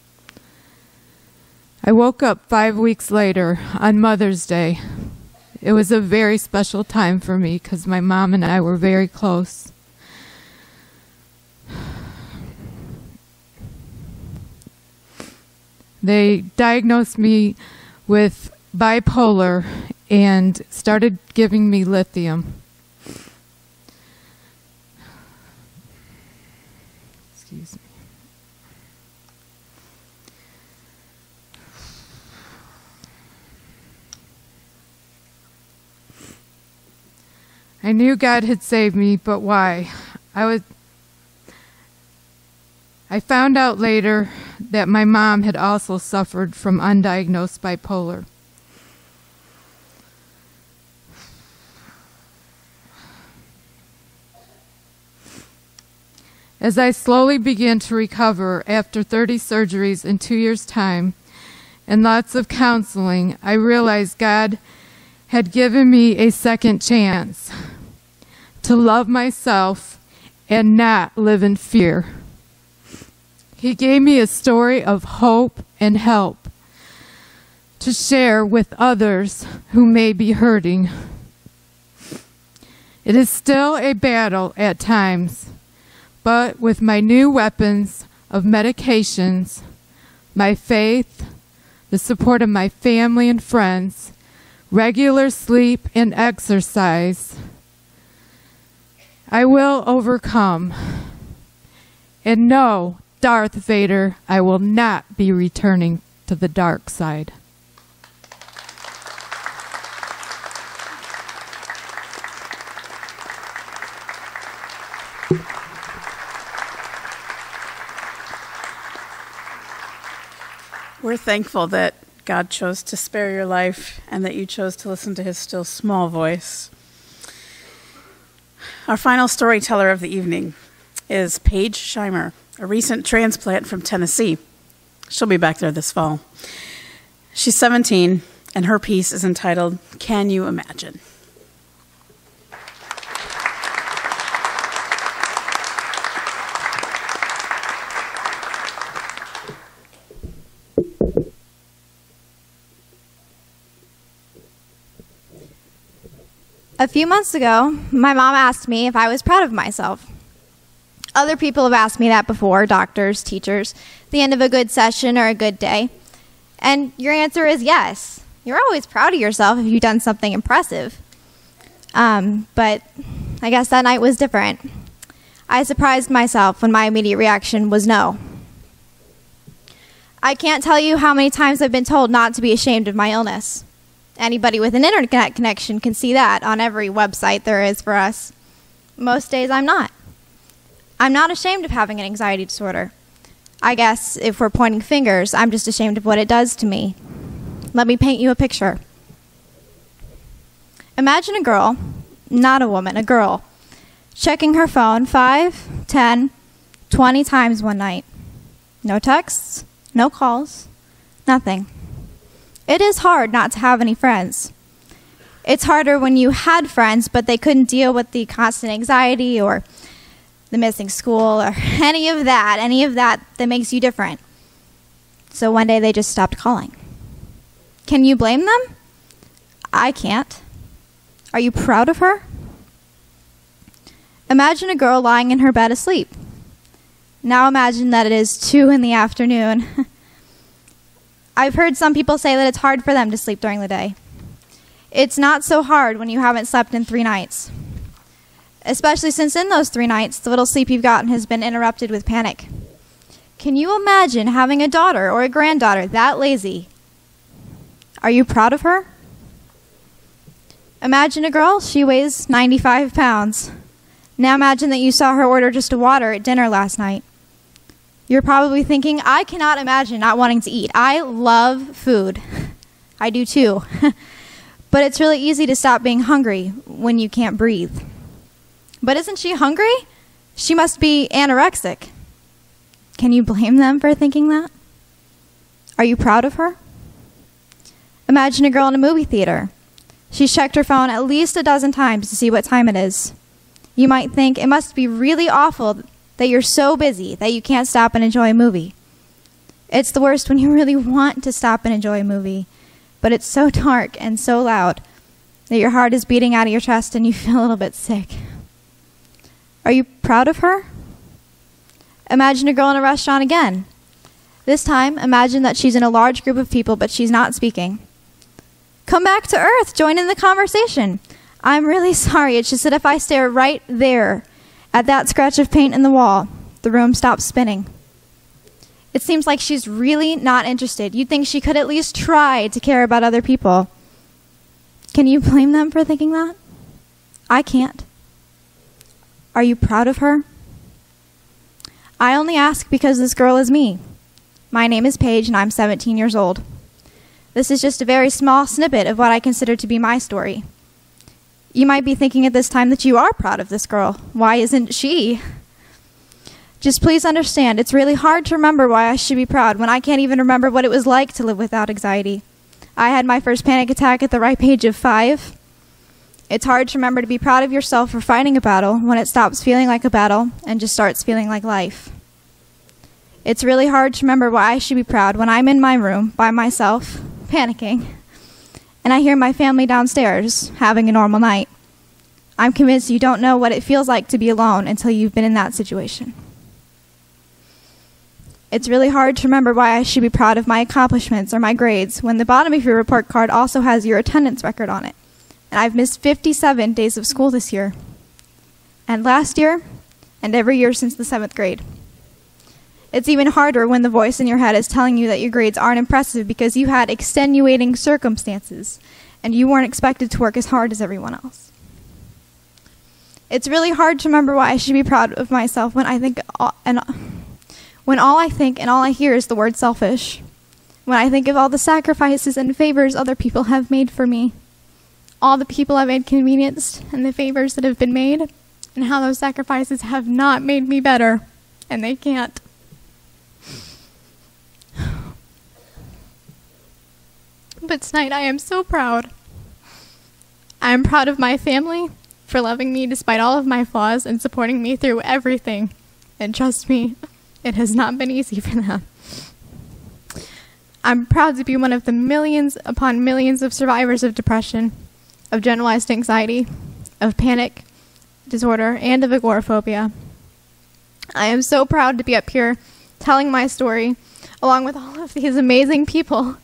I woke up 5 weeks later on Mother's Day. It was a very special time for me because my mom and I were very close. They diagnosed me with bipolar and started giving me lithium. Excuse me. I knew God had saved me, but why? I found out later that my mom had also suffered from undiagnosed bipolar. As I slowly began to recover after 30 surgeries in 2 years' time and lots of counseling, I realized God had given me a second chance to love myself and not live in fear. He gave me a story of hope and help to share with others who may be hurting. It is still a battle at times, but with my new weapons of medications, my faith, the support of my family and friends, regular sleep and exercise, I will overcome. And no, Darth Vader, I will not be returning to the dark side. We're thankful that God chose to spare your life and that you chose to listen to his still small voice. Our final storyteller of the evening is Paige Scheimer, a recent transplant from Tennessee. She'll be back there this fall. She's 17, and her piece is entitled, Can You Imagine? A few months ago, my mom asked me if I was proud of myself. Other people have asked me that before, doctors, teachers, the end of a good session or a good day. And your answer is yes. You're always proud of yourself if you've done something impressive. But I guess that night was different. I surprised myself when my immediate reaction was no. I can't tell you how many times I've been told not to be ashamed of my illness. Anybody with an internet connection can see that on every website there is for us. Most days I'm not. I'm not ashamed of having an anxiety disorder. I guess if we're pointing fingers, I'm just ashamed of what it does to me. Let me paint you a picture. Imagine a girl, not a woman, a girl, checking her phone 5, 10, 20 times one night. No texts, no calls, nothing. It is hard not to have any friends. It's harder when you had friends, but they couldn't deal with the constant anxiety or the missing school or any of that makes you different. So one day they just stopped calling. Can you blame them? I can't. Are you proud of her? Imagine a girl lying in her bed asleep. Now imagine that it is 2 in the afternoon. I've heard some people say that it's hard for them to sleep during the day. It's not so hard when you haven't slept in 3 nights. Especially since in those 3 nights, the little sleep you've gotten has been interrupted with panic. Can you imagine having a daughter or a granddaughter that lazy? Are you proud of her? Imagine a girl, she weighs 95 pounds. Now imagine that you saw her order just a water at dinner last night. You're probably thinking, I cannot imagine not wanting to eat. I love food. I do too. But it's really easy to stop being hungry when you can't breathe. But isn't she hungry? She must be anorexic. Can you blame them for thinking that? Are you proud of her? Imagine a girl in a movie theater. She's checked her phone at least a dozen times to see what time it is. You might think it must be really awful that you're so busy that you can't stop and enjoy a movie. It's the worst when you really want to stop and enjoy a movie, but it's so dark and so loud that your heart is beating out of your chest and you feel a little bit sick. Are you proud of her? Imagine a girl in a restaurant again. This time, imagine that she's in a large group of people, but she's not speaking. Come back to earth. Join in the conversation. I'm really sorry. It's just that if I stare right there at that scratch of paint in the wall, the room stops spinning. It seems like she's really not interested. You'd think she could at least try to care about other people. Can you blame them for thinking that? I can't. Are you proud of her? I only ask because this girl is me. My name is Paige, and I'm 17 years old. This is just a very small snippet of what I consider to be my story. You might be thinking at this time that you are proud of this girl. Why isn't she? Just please understand, it's really hard to remember why I should be proud when I can't even remember what it was like to live without anxiety. I had my first panic attack at the ripe age of 5. It's hard to remember to be proud of yourself for fighting a battle when it stops feeling like a battle and just starts feeling like life. It's really hard to remember why I should be proud when I'm in my room by myself, panicking, and I hear my family downstairs having a normal night. I'm convinced you don't know what it feels like to be alone until you've been in that situation. It's really hard to remember why I should be proud of my accomplishments or my grades when the bottom of your report card also has your attendance record on it. And I've missed 57 days of school this year, and last year, and every year since the 7th grade. It's even harder when the voice in your head is telling you that your grades aren't impressive because you had extenuating circumstances and you weren't expected to work as hard as everyone else. It's really hard to remember why I should be proud of myself when when all I think and all I hear is the word selfish. When I think of all the sacrifices and favors other people have made for me. All the people I've inconvenienced and the favors that have been made, and how those sacrifices have not made me better, and they can't. But tonight I am so proud. I am proud of my family for loving me despite all of my flaws and supporting me through everything. And trust me, it has not been easy for them. I'm proud to be one of the millions upon millions of survivors of depression, of generalized anxiety, of panic disorder, and of agoraphobia. I am so proud to be up here telling my story along with all of these amazing people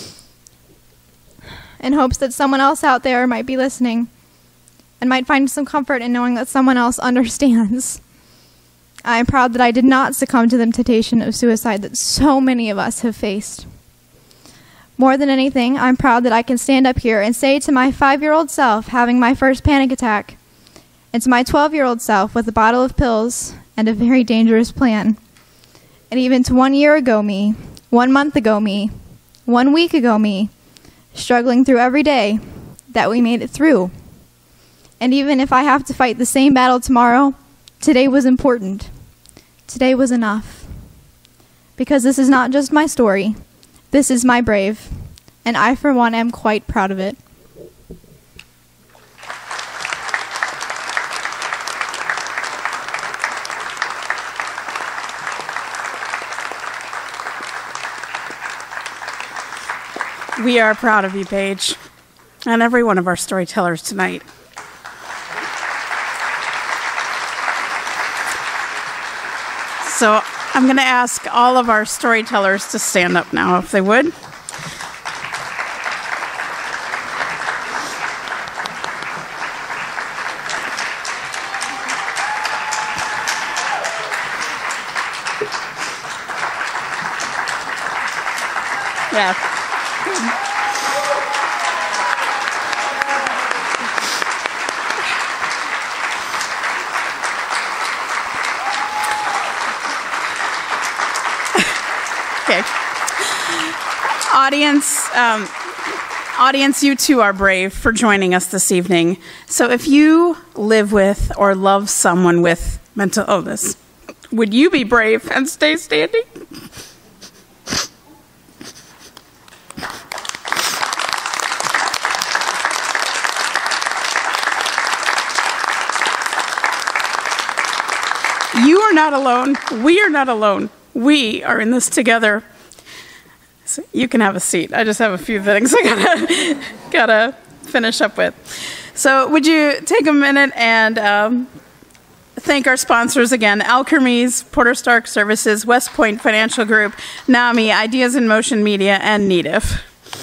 in hopes that someone else out there might be listening and might find some comfort in knowing that someone else understands. I am proud that I did not succumb to the temptation of suicide that so many of us have faced. More than anything, I'm proud that I can stand up here and say to my 5-year-old self having my first panic attack, and to my 12-year-old self with a bottle of pills and a very dangerous plan, and even to 1 year ago me, 1 month ago me, 1 week ago me, struggling through every day, that we made it through. And even if I have to fight the same battle tomorrow, today was important. Today was enough. Because this is not just my story. This is my brave. And I, for one, am quite proud of it. We are proud of you, Paige, and every one of our storytellers tonight. So I'm going to ask all of our storytellers to stand up now, if they would. Yeah. Okay. Audience, you too are brave for joining us this evening. So if you live with or love someone with mental illness, would you be brave and stay standing? You are not alone. We are not alone. We are in this together. So you can have a seat. I just have a few things I gotta finish up with. So would you take a minute and thank our sponsors again: Alkermes, Porter Stark Services, West Point Financial Group, NAMI, Ideas in Motion Media, and NEDIF.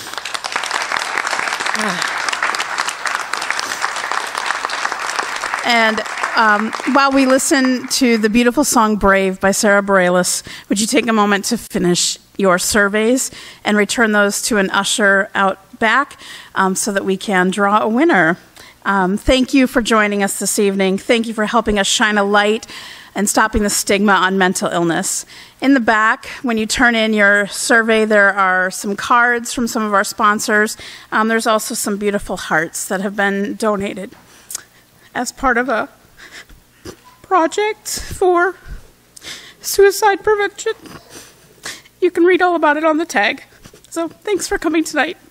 And while we listen to the beautiful song Brave by Sarah Bareilles, would you take a moment to finish your surveys and return those to an usher out back so that we can draw a winner? Thank you for joining us this evening. Thank you for helping us shine a light and stopping the stigma on mental illness. In the back, when you turn in your survey, there are some cards from some of our sponsors. There's also some beautiful hearts that have been donated as part of a project for suicide prevention. You can read all about it on the tag. So thanks for coming tonight.